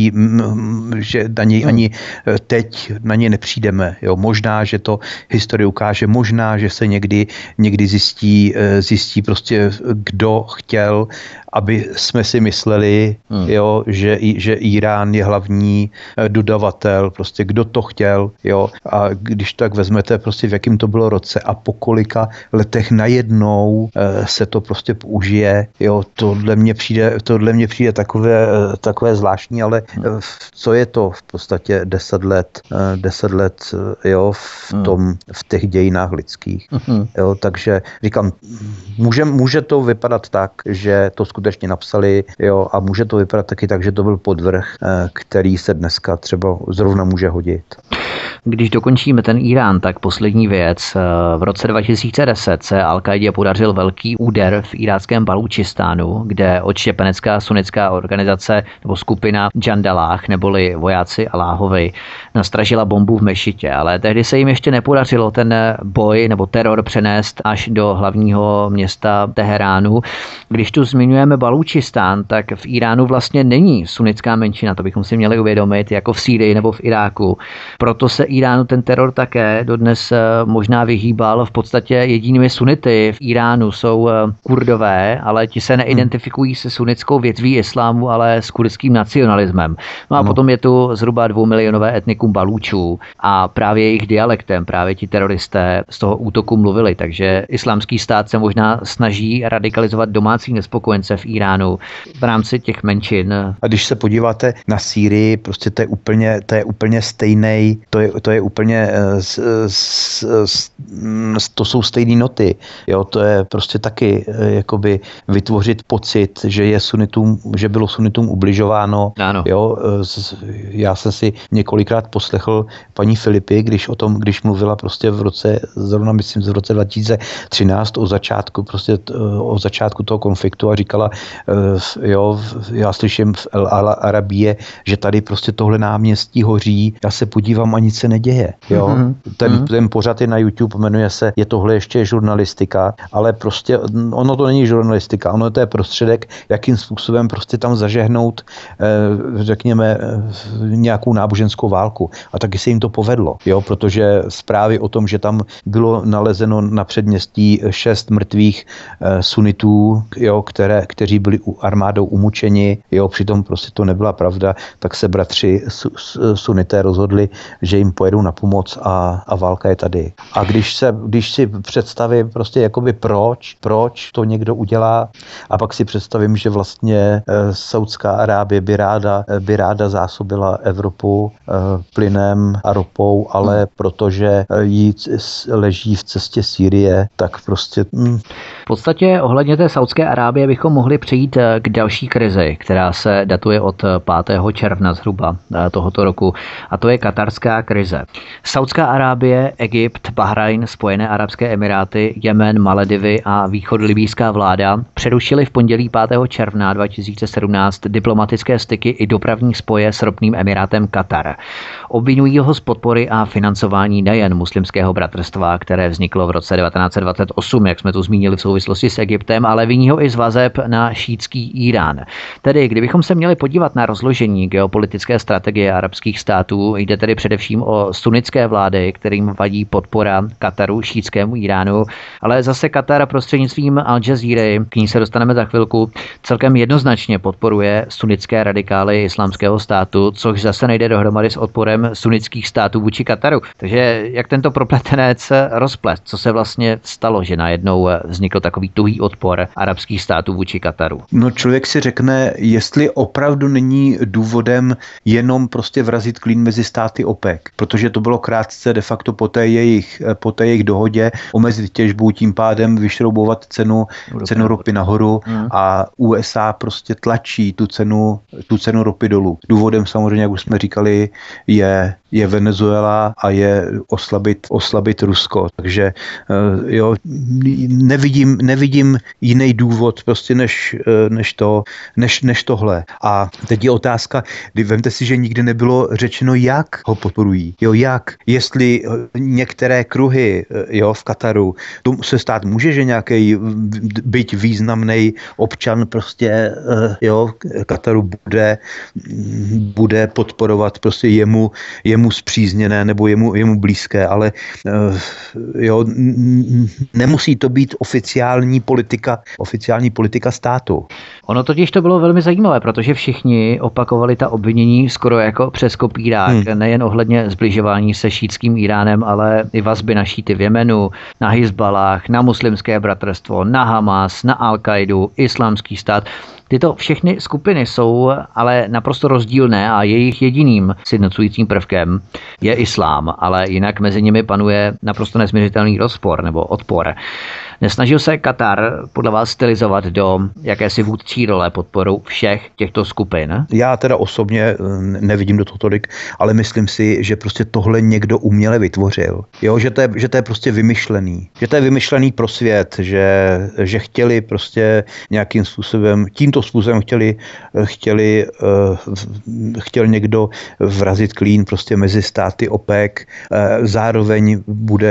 že na něj ani teď na ně nepřijdeme. Jo, možná, že to historie ukáže, možná, že se někdy zjistí prostě, kdo chtěl, aby jsme si mysleli, jo, že Irán je hlavní dodavatel, prostě kdo to chtěl, jo, a když tak vezmete prostě v jakým to bylo roce a po kolika letech najednou se to prostě použije, jo, tohle mně přijde takové zvláštní, ale co je to v podstatě 10 let, jo, v těch dějinách lidských, jo, takže říkám, může to vypadat tak, že to skutečně napsali, jo, a může to vypadat taky tak, že to byl podvrh, který se dneska třeba zrovna může hodit. Když dokončíme ten Irán, tak poslední věc. V roce 2010 se Al-Kaidě podařil velký úder v iráckém Balúčistánu, kde odštěpenecká sunnická organizace nebo skupina Jandalách, neboli vojáci Aláhovi, nastražila bombu v mešitě. Ale tehdy se jim ještě nepodařilo ten boj nebo teror přenést až do hlavního města Teheránu. Když tu zmiňujeme Balúčistán, tak v Iránu vlastně není sunnická menšina, to bychom si měli uvědomit, jako v Sýrii nebo v Iráku. Proto se Iránu ten teror také dodnes možná vyhýbal. V podstatě jedinými sunity v Iránu jsou Kurdové, ale ti se neidentifikují se sunnickou větví islámu, ale s kurdským nacionalismem. No a potom je tu zhruba 2milionové etnikum Balúčů a právě jejich dialektem, právě ti teroristé z toho útoku mluvili, takže Islámský stát se možná snaží radikalizovat domácí nespokojence v Iránu v rámci těch menšin. A když se podíváte na Sýrii, prostě to je úplně stejný, to je úplně, to jsou stejné noty, jo, to je prostě taky jakoby vytvořit pocit, že bylo sunitům ubližováno, jo, já jsem si několikrát poslechl paní Filipy, když mluvila prostě v roce 2013 o začátku toho konfliktu a říkala, jo, já slyším v El Arabie, že tady prostě tohle náměstí hoří, já se podívám a nic se neděje, jo, Ten pořad je na YouTube, jmenuje se Je tohle ještě žurnalistika, ale prostě ono to není žurnalistika, ono to je prostředek, jakým způsobem prostě tam zažehnout, řekněme, nějakou náboženskou válku. A taky se jim to povedlo, jo, protože zprávy o tom, že tam bylo nalezeno na předměstí 6 mrtvých sunitů, jo, kteří byli armádou umučeni, jo, přitom prostě to nebyla pravda, tak se bratři sunité rozhodli, že jim pojedou na pomoc a válka je tady. A když si představím prostě jakoby proč to někdo udělá, a pak si představím, že vlastně Saudská Arábie by ráda zásobila Evropu plynem a ropou, ale protože jí leží v cestě Sýrie, tak prostě... V podstatě ohledně té Saudské Arábie bychom mohli přejít k další krizi, která se datuje od 5. června zhruba tohoto roku, a to je katarská krize. Saudská Arábie, Egypt, Bahrajn, Spojené arabské emiráty, Jemen, Maledivy a východolibijská vláda přerušily v pondělí 5. června 2017 diplomatické styky i dopravní spoje s ropným emirátem Katar. Obvinují ho z podpory a financování nejen muslimského bratrstva, které vzniklo v roce 1928, jak jsme tu zmínili v souvislosti s Egyptem, ale viní ho i z vazeb na šítský Irán. Tedy, kdybychom se měli podívat na rozložení geopolitické strategie arabských států, jde tedy především o sunnické vlády, kterým vadí podpora Kataru šítskému Iránu, ale zase Katar prostřednictvím Al Jazeera, k ní se dostaneme za chvilku, celkem jednoznačně podporuje sunnické radikály islámského státu, což zase nejde dohromady s odporem sunnických států vůči Kataru. Takže jak tento propletenec rozplet, co se vlastně stalo, že najednou vznikl takový tuhý odpor arabských států vůči Kataru? No, člověk si řekne, jestli opravdu není důvodem jenom prostě vrazit klín mezi státy OPEC, protože to bylo krátce de facto po té jejich dohodě omezit těžbu, tím pádem vyšroubovat cenu ropy nahoru a USA prostě tlačí tu cenu ropy dolů. Důvodem samozřejmě, jak už jsme říkali, je Venezuela a je oslabit Rusko. Takže jo, nevidím jiný důvod prostě než tohle. A teď je otázka, vemte si, že nikdy nebylo řečeno, jak ho podporují. Jo, jak? Jestli některé kruhy, jo, v Kataru, to se stát může, že nějaký byť významný občan prostě, jo, Kataru bude podporovat prostě jemu spřízněné nebo jemu blízké, ale jo, nemusí to být oficiální politika státu. Ono totiž to bylo velmi zajímavé, protože všichni opakovali ta obvinění skoro jako přes kopírák, nejen ohledně zbližování se šítským Iránem, ale i vazby na šíty v Jemenu, na Hizbalách, na muslimské bratrstvo, na Hamas, na Al-Kaidu, islámský stát. Tyto všechny skupiny jsou ale naprosto rozdílné a jejich jediným sjednocujícím prvkem je islám, ale jinak mezi nimi panuje naprosto nesmiřitelný rozpor nebo odpor. Nesnažil se Katar podle vás stylizovat do jakési vůdčí role podporou všech těchto skupin? Já teda osobně nevidím do toho tolik, ale myslím si, že prostě tohle někdo uměle vytvořil. Jo, že to je prostě vymyšlený. Že to je vymyšlený pro svět, že chtěli prostě nějakým způsobem, tímto způsobem chtěl někdo vrazit klín prostě mezi státy OPEC, zároveň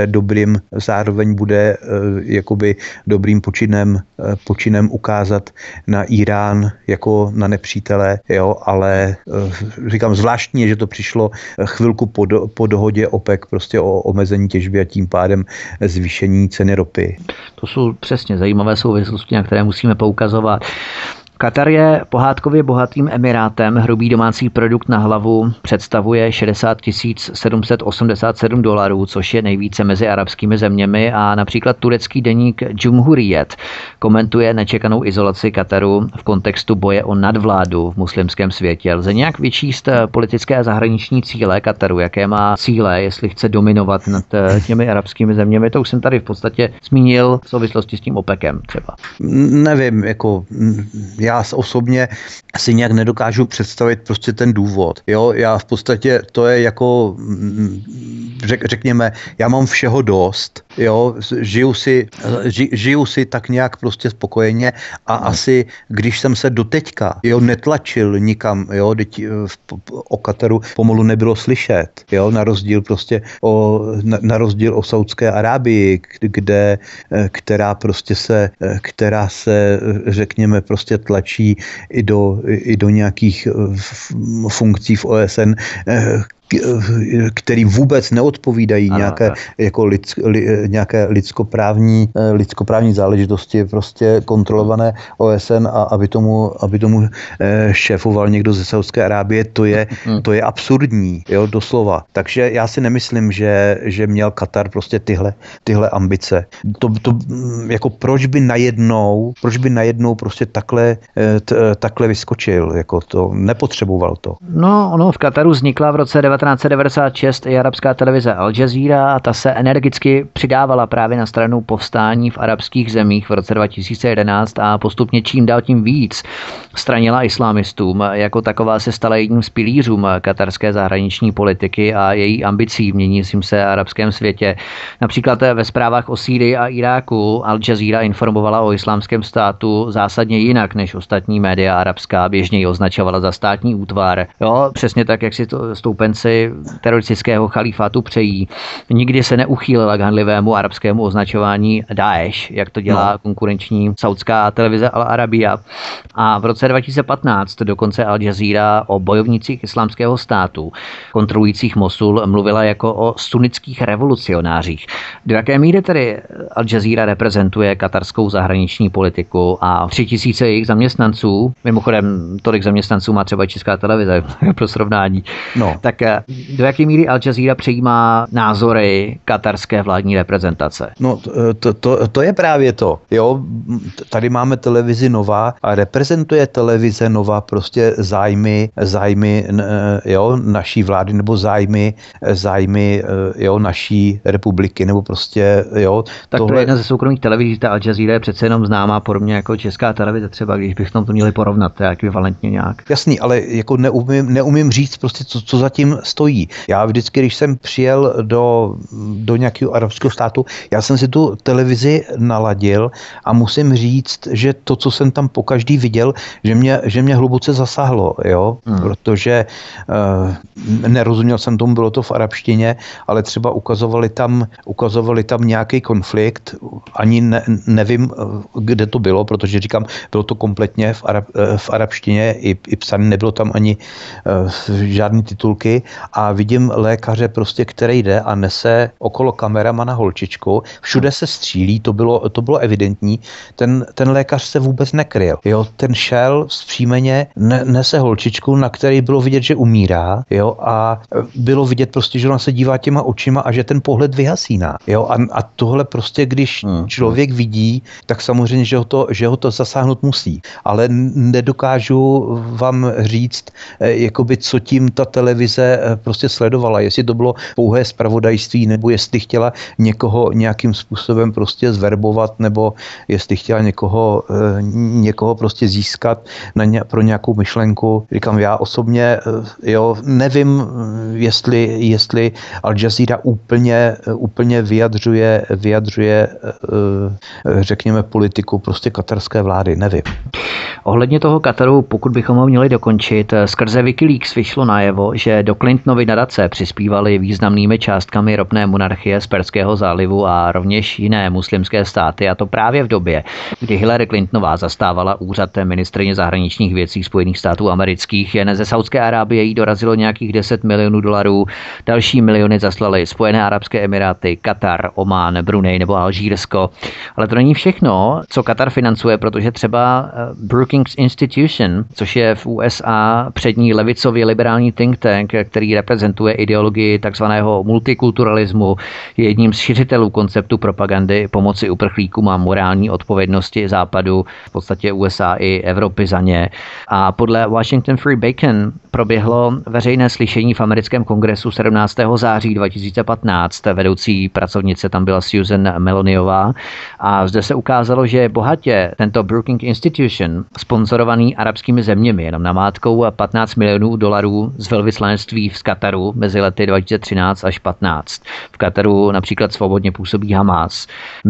bude jakoby dobrým počinem ukázat na Irán jako na nepřítele, jo, ale říkám, zvláštní je, že to přišlo chvilku po dohodě OPEC prostě o omezení těžby a tím pádem zvýšení ceny ropy. To jsou přesně zajímavé souvislosti, na které musíme poukazovat. Katar je pohádkově bohatým emirátem, hrubý domácí produkt na hlavu představuje 60 787 $, což je nejvíce mezi arabskými zeměmi, a například turecký deník Cumhuriyet komentuje nečekanou izolaci Kataru v kontextu boje o nadvládu v muslimském světě. Lze nějak vyčíst politické a zahraniční cíle Kataru, jaké má cíle, jestli chce dominovat nad těmi arabskými zeměmi? To už jsem tady v podstatě zmínil v souvislosti s tím OPECem třeba. Nevím, jako já osobně si nějak nedokážu představit prostě ten důvod. Jo, já v podstatě to je jako, řekněme, já mám všeho dost, jo, žiju si tak nějak prostě spokojeně a asi, když jsem se doteďka, jo, netlačil nikam, jo, o Kataru pomalu nebylo slyšet, jo, na rozdíl o Saudské Arábii, která se, řekněme, prostě tlačí i do nějakých funkcí v OSN, který vůbec neodpovídají nějaké lidskoprávní záležitosti prostě kontrolované OSN a aby tomu šéfoval někdo ze Saudské Arábie, to je absurdní, jo, doslova. Takže já si nemyslím, že měl Katar prostě tyhle ambice. To jako proč by najednou prostě takhle vyskočil, jako to nepotřeboval to. No, ono v Kataru vznikla v roce 1996 i arabská televize Al Jazeera a ta se energicky přidávala právě na stranu povstání v arabských zemích v roce 2011 a postupně čím dál tím víc stranila islamistům. Jako taková se stala jedním z pilířů katarské zahraniční politiky a její ambicí v měnícím se arabském světě. Například ve zprávách o Sýrii a Iráku Al Jazeera informovala o islámském státu zásadně jinak než ostatní média arabská, běžně ji označovala za státní útvar. Jo, přesně tak, jak si to stoupenci teroristického chalífátu přejí. Nikdy se neuchýlila k hanlivému arabskému označování Daesh, jak to dělá konkurenční saudská televize Al Arabiya. A v roce 2015 dokonce Al Jazeera o bojovnících islámského státu, kontrolujících Mosul, mluvila jako o sunnických revolucionářích. Do jaké míry tedy Al Jazeera reprezentuje katarskou zahraniční politiku a 3000 jejich zaměstnanců, mimochodem tolik zaměstnanců má třeba Česká televize pro srovnání, tak do jaké míry Al Jazeera přijímá názory katarské vládní reprezentace? No, to je právě to. Jo, tady máme televizi Nova a reprezentuje televize Nova prostě zájmy jo, naší vlády nebo zájmy jo, naší republiky nebo prostě jo. Tak tohle... to je jedna ze soukromých televizí, ta Al Jazeera je přece jenom známá podobně jako Česká televize třeba, když bychom to měli porovnat, to je ekvivalentně nějak. Jasný, ale jako neumím říct prostě, co zatím stojí. Já vždycky, když jsem přijel do nějakého arabského státu, já jsem si tu televizi naladil a musím říct, že to, co jsem tam pokaždý viděl, že mě hluboce zasáhlo, jo, protože nerozuměl jsem tomu, bylo to v arabštině, ale třeba ukazovali tam nějaký konflikt, ani nevím, kde to bylo, protože říkám, bylo to kompletně v arabštině, i psaný, nebylo tam ani žádný titulky a vidím lékaře prostě, který jde a nese okolo kameramana holčičku, všude se střílí, to bylo evidentní, ten lékař se vůbec nekryl, jo, ten šel vzpřímeně, nese holčičku, na který bylo vidět, že umírá, jo, a bylo vidět prostě, že ona se dívá těma očima a že ten pohled vyhasíná, jo, a tohle prostě, když člověk vidí, tak samozřejmě, že ho to zasáhnout musí, ale nedokážu vám říct, jakoby, co tím ta televize prostě sledovala, jestli to bylo pouhé zpravodajství, nebo jestli chtěla někoho nějakým způsobem prostě zverbovat, nebo jestli chtěla někoho prostě získat pro nějakou myšlenku. Říkám, já osobně, jo, nevím, jestli Al Jazeera úplně vyjadřuje řekněme politiku prostě katarské vlády, nevím. Ohledně toho Kataru, pokud bychom ho měli dokončit, skrze Wikileaks vyšlo najevo, že do Clintonovy nadace přispívaly významnými částkami ropné monarchie z Perského zálivu a rovněž jiné muslimské státy, a to právě v době, kdy Hillary Clintonová zastávala úřad ministryně zahraničních věcí Spojených států amerických. Jen ze Saudské Arábie jí dorazilo nějakých $10 milionů, další miliony zaslali Spojené arabské emiráty, Katar, Omán, Brunei nebo Alžírsko. Ale to není všechno, co Katar financuje, protože třeba Brookings Institution, což je v USA přední levicově liberální think tank, který reprezentuje ideologii takzvaného multikulturalismu, je jedním z šiřitelů konceptu propagandy pomoci uprchlíkům a morální odpovědnosti Západu, v podstatě USA i Evropy za ně. A podle Washington Free Beacon proběhlo veřejné slyšení v americkém kongresu 17. září 2015. Vedoucí pracovnice tam byla Susan Meloniová a zde se ukázalo, že bohatě tento Brookings Institution, sponzorovaný arabskými zeměmi, jenom namátkou $15 milionů z velvyslanectví nejdřív z Kataru mezi lety 2013 až 15. V Kataru například svobodně působí Hamas.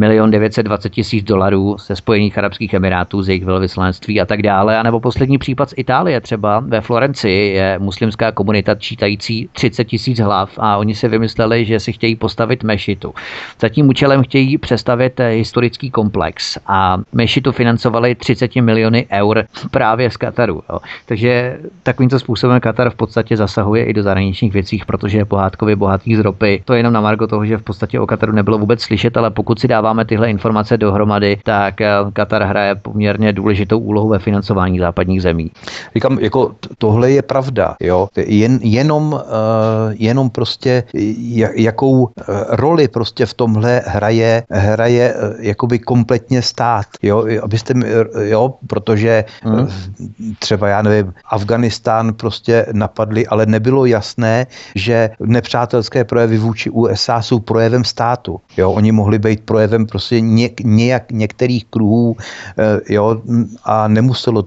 $1,920,000 ze Spojených arabských emirátů, z jejich velvyslanectví a tak dále. A nebo poslední případ z Itálie třeba. Ve Florencii je muslimská komunita čítající 30 000 hlav a oni si vymysleli, že si chtějí postavit mešitu. Za tím účelem chtějí přestavět historický komplex a mešitu financovali 30 miliony eur právě z Kataru. Jo. Takže takovýmto způsobem Katar v podstatě zasahuje i do zahraničních věcí, protože je pohádkově bohatý z ropy. To je jenom na margo toho, že v podstatě o Kataru nebylo vůbec slyšet, ale pokud si dáváme tyhle informace dohromady, tak Katar hraje poměrně důležitou úlohu ve financování západních zemí. Říkám, jako tohle je pravda, jo. Jenom prostě jakou roli prostě v tomhle hraje jakoby kompletně stát, jo, abyste, jo, protože třeba, já nevím, Afganistán prostě napadli, ale nebylo jasné, že nepřátelské projevy vůči USA jsou projevem státu, jo, oni mohli být projevem prostě některých kruhů, jo, a nemuselo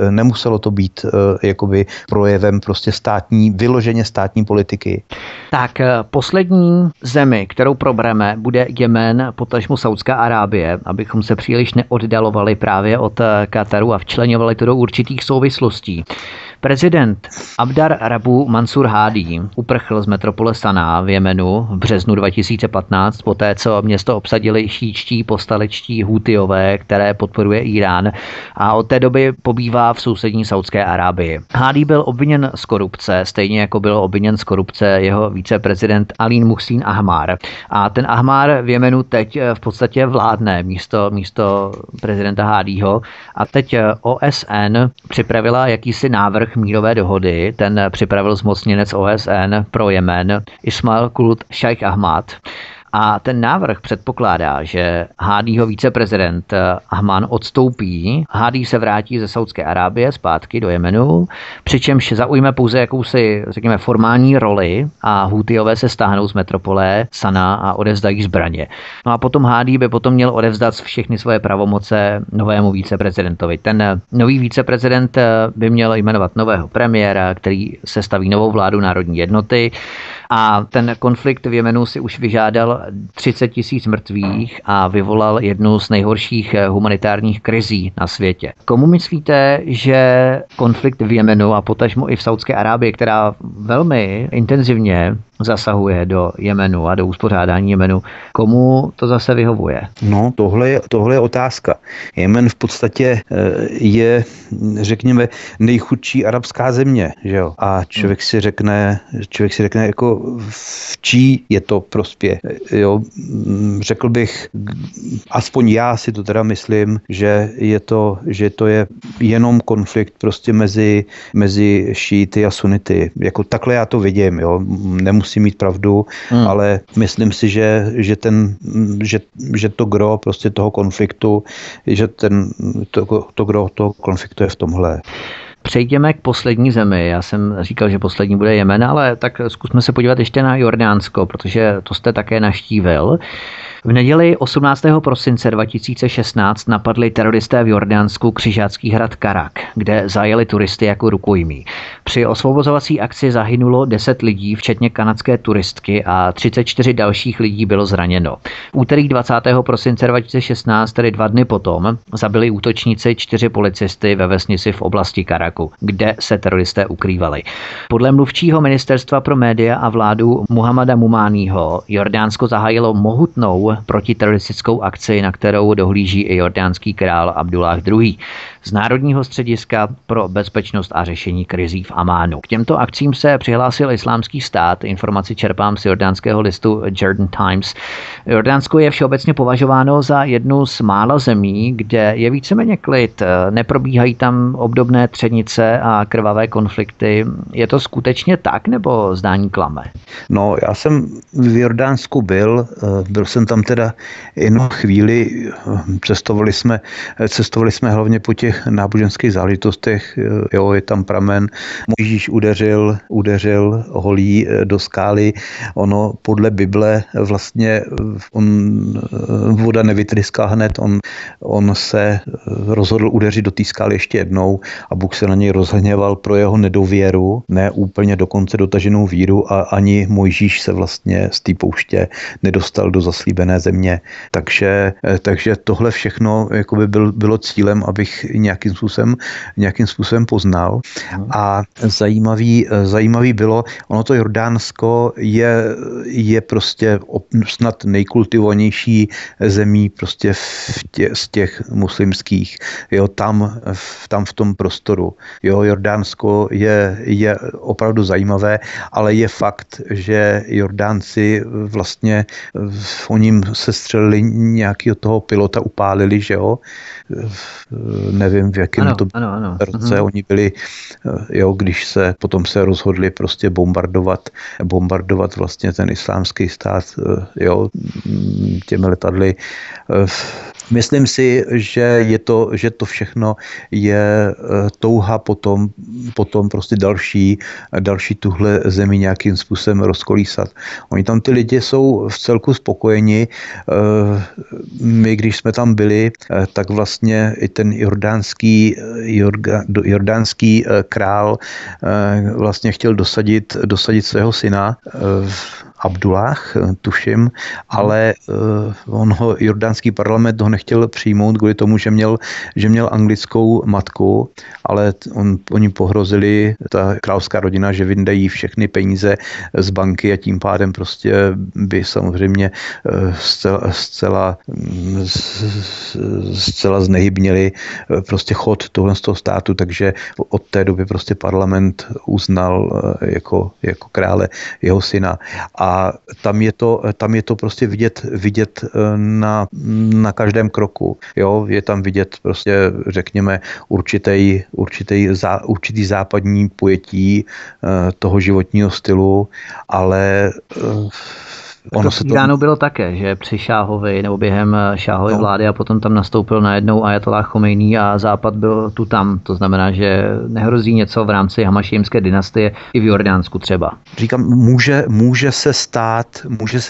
to být jakoby projevem prostě vyloženě státní politiky. Tak poslední zemi, kterou probereme, bude Jemen, potažmo Saudská Arábie, abychom se příliš neoddalovali právě od Kataru a včleňovali to do určitých souvislostí. Prezident Abdar Rabu Mansur Hádí uprchl z metropole Saná v Jemenu v březnu 2015, poté co město obsadili šíčtí povstalečtí Hútiové, které podporuje Irán, a od té doby pobývá v sousední Saudské Arábii. Hádí byl obviněn z korupce, stejně jako byl obviněn z korupce jeho viceprezident Alín Muhsín Ahmar. A ten Ahmar v Jemenu teď v podstatě vládne místo prezidenta Hádího. A teď OSN připravila jakýsi návrh mírové dohody, ten připravil zmocněnec OSN pro Jemen Ismail Kult Šajch Ahmad. A ten návrh předpokládá, že Hádího viceprezident Ahmad odstoupí, Hádí se vrátí ze Saudské Arábie zpátky do Jemenu, přičemž zaujme pouze jakousi, řekněme, formální roli a Hútiové se stáhnou z metropole Sana a odevzdají zbraně. No a potom Hádí by potom měl odevzdat všechny svoje pravomoce novému viceprezidentovi. Ten nový viceprezident by měl jmenovat nového premiéra, který sestaví novou vládu národní jednoty. A ten konflikt v Jemenu si už vyžádal 30 000 mrtvých a vyvolal jednu z nejhorších humanitárních krizí na světě. Komu myslíte, že konflikt v Jemenu a potažmo i v Saudské Arábii, která velmi intenzivně zasahuje do Jemenu a do uspořádání Jemenu, komu to zase vyhovuje? No, tohle je otázka. Jemen v podstatě je, řekněme, nejchudší arabská země, že jo? A člověk si řekne jako v čí je to prospěch. Jo? Řekl bych, aspoň já si to teda myslím, že to je jenom konflikt prostě mezi šíity a sunity. Jako takhle já to vidím, jo? Nemusím mít pravdu, ale myslím si, že to gro prostě toho konfliktu, že to gro toho konfliktu je v tomhle. Přejdeme k poslední zemi. Já jsem říkal, že poslední bude Jemen, ale tak zkusme se podívat ještě na Jordánsko, protože to jste také navštívil. V neděli 18. prosince 2016 napadli teroristé v Jordánsku křižácký hrad Karak, kde zajeli turisty jako rukojmí. Při osvobozovací akci zahynulo 10 lidí, včetně kanadské turistky, a 34 dalších lidí bylo zraněno. V úterý 20. prosince 2016, tedy 2 dny potom, zabili útočníci 4 policisty ve vesnici v oblasti Karaku, kde se teroristé ukrývali. Podle mluvčího ministerstva pro média a vládu Muhammada Mumáního Jordánsko zahájilo mohutnou protiteroristickou akci, na kterou dohlíží i jordánský král Abdulláh II. Z Národního střediska pro bezpečnost a řešení krizí v Amánu. K těmto akcím se přihlásil Islámský stát, informaci čerpám z jordánského listu Jordan Times. Jordánsko je všeobecně považováno za jednu z mála zemí, kde je víceméně klid, neprobíhají tam obdobné třenice a krvavé konflikty. Je to skutečně tak, nebo zdání klame? No, já jsem v Jordánsku byl jsem tam teda jenom chvíli, cestovali jsme hlavně po těch těch náboženských záležitostech, jo, je tam pramen. Mojžíš udeřil holí do skály. Ono podle Bible vlastně voda nevytryská hned, on se rozhodl udeřit do té skály ještě jednou a Bůh se na něj rozhněval pro jeho nedověru, ne úplně dokonce dotaženou víru a ani Mojžíš se vlastně z té pouště nedostal do zaslíbené země. Takže tohle všechno jakoby bylo cílem, abych nějakým způsobem poznal. A zajímavý bylo, ono to Jordánsko je prostě snad nejkultivovanější zemí prostě z těch muslimských, jo, tam v tom prostoru. Jo, Jordánsko je opravdu zajímavé, ale je fakt, že Jordánci vlastně o ním se střelili nějakého toho pilota, upálili, že jo. Nevím, v jakém to roce oni byli, jo, když se potom se rozhodli prostě bombardovat vlastně ten islámský stát, jo, těmi letadly. Myslím si, že to všechno je touha potom prostě další tuhle zemi nějakým způsobem rozkolísat. Oni tam ty lidi jsou v celku spokojeni. My, když jsme tam byli, tak vlastně i ten jordánský král vlastně chtěl dosadit svého syna Abdullah, tuším, ale jordánský parlament ho nechtěl přijmout kvůli tomu, že měl anglickou matku, ale oni pohrozili, ta královská rodina, že vyndají všechny peníze z banky a tím pádem prostě by samozřejmě zcela znehybnili prostě chod tohle z toho státu, takže od té doby prostě parlament uznal jako krále jeho syna. A tam je to prostě vidět na každém kroku. Jo? Je tam vidět prostě, řekněme, určitý západní pojetí toho životního stylu, ale to v Iránu bylo také, že při Šáhovi nebo během Šáhovy vlády a potom tam nastoupil najednou Ajatolláh Chomejní a Západ byl tu tam. To znamená, že nehrozí něco v rámci hamašijimské dynastie i v Jordánsku třeba. Říkám, může se stát,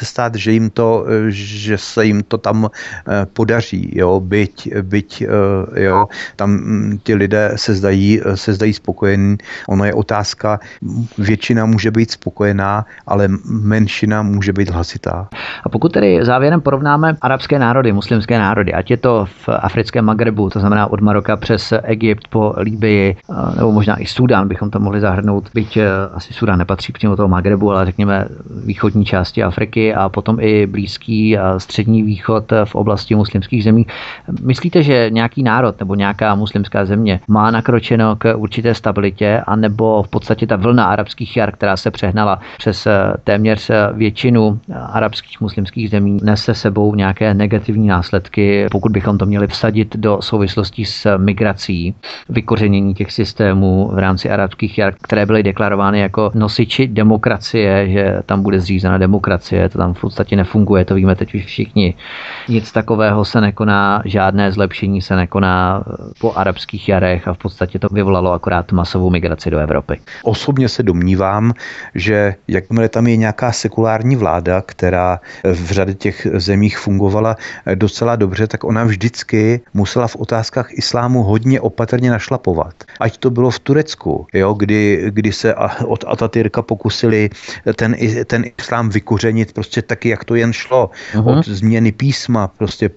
že se jim to tam podaří, jo, byť jo, tam ti lidé se zdají spokojení. Ono je otázka, většina může být spokojená, ale menšina může být hlasitá. A pokud tedy závěrem porovnáme arabské národy, muslimské národy, ať je to v africkém Magrebu, to znamená od Maroka přes Egypt po Libyi, nebo možná i Súdán bychom tam mohli zahrnout, byť asi Súdán nepatří přímo toho Magrebu, ale řekněme východní části Afriky a potom i Blízký a Střední východ v oblasti muslimských zemí. Myslíte, že nějaký národ nebo nějaká muslimská země má nakročeno k určité stabilitě, anebo v podstatě ta vlna arabských jar, která se přehnala přes téměř většinu arabských muslimských zemí, nese sebou nějaké negativní následky, pokud bychom to měli vsadit do souvislostí s migrací, vykořenění těch systémů v rámci arabských jar, které byly deklarovány jako nosiči demokracie, že tam bude zřízena demokracie, to tam v podstatě nefunguje, to víme teď už všichni. Nic takového se nekoná, žádné zlepšení se nekoná po arabských jarech a v podstatě to vyvolalo akorát masovou migraci do Evropy. Osobně se domnívám, že jakmile tam je nějaká sekulární vláda, která v řadě těch zemích fungovala docela dobře, tak ona vždycky musela v otázkách islámu hodně opatrně našlapovat. Ať to bylo v Turecku, jo, kdy se od Atatürka pokusili ten islám vykořenit prostě taky, jak to jen šlo. Od změny písma prostě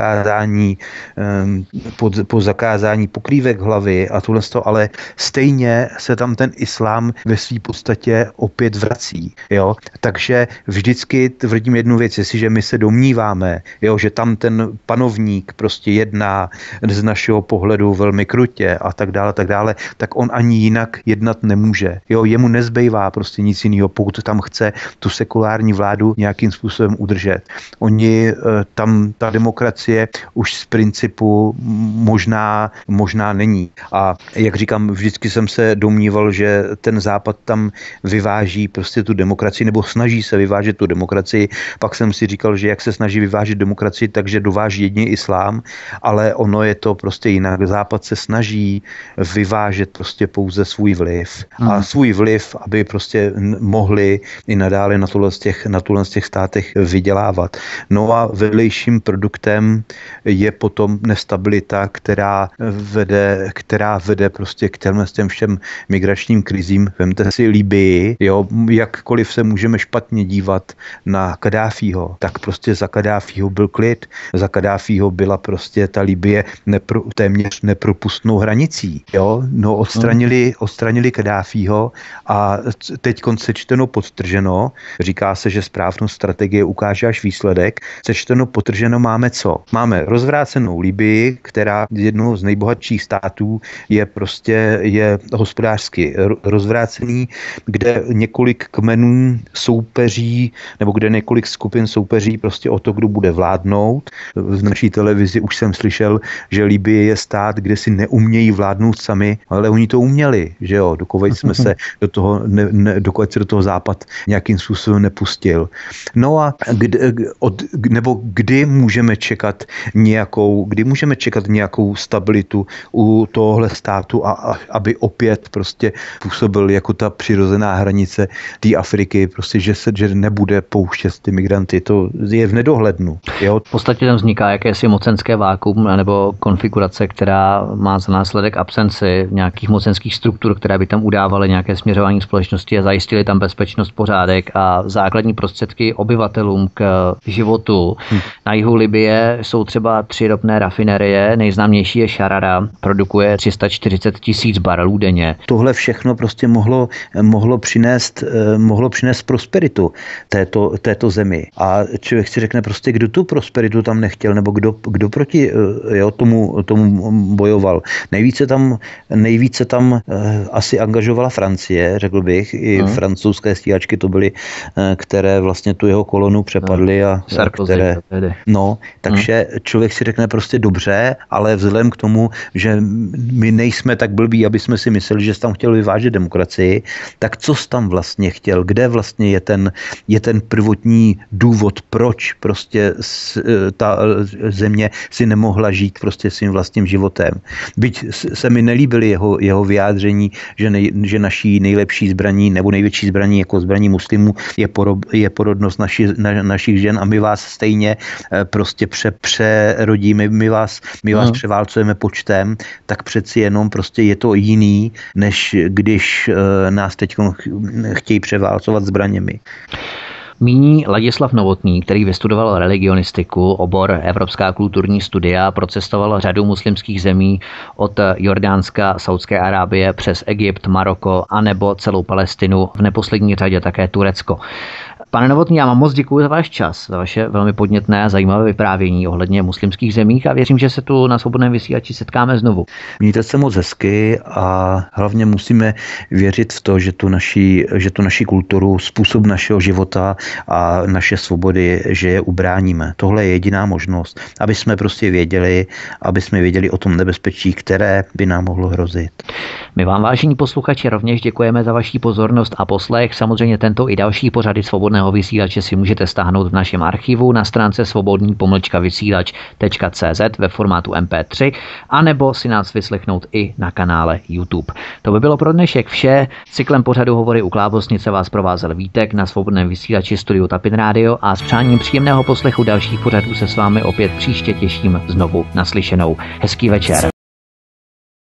po zakázání pokrývek hlavy a tohle, ale stejně se tam ten islám ve své podstatě opět vrací. Jo? Takže vždycky tvrdím jednu věc, jestliže my se domníváme, jo, že tam ten panovník prostě jedná z našeho pohledu velmi krutě a tak dále, tak on ani jinak jednat nemůže. Jo, jemu nezbývá prostě nic jiného, pokud tam chce tu sekulární vládu nějakým způsobem udržet. Oni tam ta demokracie už z principu možná není. A jak říkám, vždycky jsem se domníval, že ten Západ tam vyváží prostě tu demokracii, nebo snaží se vyvážet tu demokracii demokracii. Pak jsem si říkal, že jak se snaží vyvážit demokracii, takže dováží jedině islám, ale ono je to prostě jinak. Západ se snaží vyvážet prostě pouze svůj vliv. A svůj vliv, aby prostě mohli i nadále na tuhle z těch státech vydělávat. No a vedlejším produktem je potom nestabilita, která vede prostě k těm všem migračním krizím. Vemte si Libyi, jo, jakkoliv se můžeme špatně dívat na Kaddáfího, tak prostě za Kaddáfího byl klid. Za Kaddáfího byla prostě ta Libye téměř nepropustnou hranicí. Jo? No, odstranili Kaddáfího a teď sečteno podtrženo, říká se, že správnost strategie ukáže až výsledek, sečteno podtrženo máme co? Máme rozvrácenou Libyi, která z jednoho z nejbohatších států je hospodářsky rozvrácený, kde několik kmenů soupeří, nebo kde několik skupin soupeří prostě o to, kdo bude vládnout. V naší televizi už jsem slyšel, že Libye je stát, kde si neumějí vládnout sami, ale oni to uměli, že jo, dokud se do toho západ nějakým způsobem nepustil. No a kdy můžeme čekat nějakou stabilitu u tohohle státu a aby opět prostě působil jako ta přirozená hranice té Afriky, prostě, že nebude pouštět ty migranty. To je v nedohlednu. Jo? V podstatě tam vzniká jakési mocenské vákuum nebo konfigurace, která má za následek absenci nějakých mocenských struktur, které by tam udávaly nějaké směřování společnosti a zajistily tam bezpečnost, pořádek a základní prostředky obyvatelům k životu. Na jihu Libye jsou třeba 3 ropné rafinerie, nejznámější je Sharara, produkuje 340 000 barelů denně. Tohle všechno prostě mohlo přinést prosperitu této zemi. A člověk si řekne prostě, kdo tu prosperitu tam nechtěl, nebo kdo proti tomu bojoval. Nejvíce tam asi angažovala Francie, řekl bych, i francouzské stíhačky to byly, které vlastně tu jeho kolonu přepadly takže člověk si řekne prostě dobře, ale vzhledem k tomu, že my nejsme tak blbí, aby jsme si mysleli, že jsi tam chtěl vyvážet demokracii, tak co jsi tam vlastně chtěl? Kde vlastně je ten prvotní důvod, proč prostě ta země si nemohla žít prostě svým vlastním životem? Byť se mi nelíbily jeho vyjádření, že naší nejlepší zbraní nebo největší zbraní jako zbraní muslimů je porodnost našich žen a my vás stejně prostě přerodíme, my vás převálcujeme počtem, tak přeci jenom prostě je to jiný, než když nás teď chtějí převálcovat zbraněmi. Míní Ladislav Novotný, který vystudoval religionistiku, obor Evropská kulturní studia, procestoval řadu muslimských zemí od Jordánska, Saudské Arábie přes Egypt, Maroko a nebo celou Palestinu, v neposlední řadě také Turecko. Pane Novotný, já vám moc děkuji za váš čas, za vaše velmi podnětné a zajímavé vyprávění ohledně muslimských zemích a věřím, že se tu na Svobodném vysílači setkáme znovu. Mějte se moc hezky a hlavně musíme věřit v to, že tu naši kulturu, způsob našeho života a naše svobody, že je ubráníme. Tohle je jediná možnost, aby jsme prostě věděli o tom nebezpečí, které by nám mohlo hrozit. My vám, vážení posluchači, rovněž děkujeme za vaši pozornost a poslech. Samozřejmě tento i další pořady Svobodného vysílače si můžete stáhnout v našem archivu na stránce svobodný-vysílač.cz ve formátu MP3 anebo si nás vyslechnout i na kanále YouTube. To by bylo pro dnešek vše. Cyklem pořadu Hovory u klávesnice vás provázel Vítek na Svobodném vysílači Studiu Tapin Radio a s přáním příjemného poslechu dalších pořadů se s vámi opět příště těším znovu naslyšenou. Hezký večer.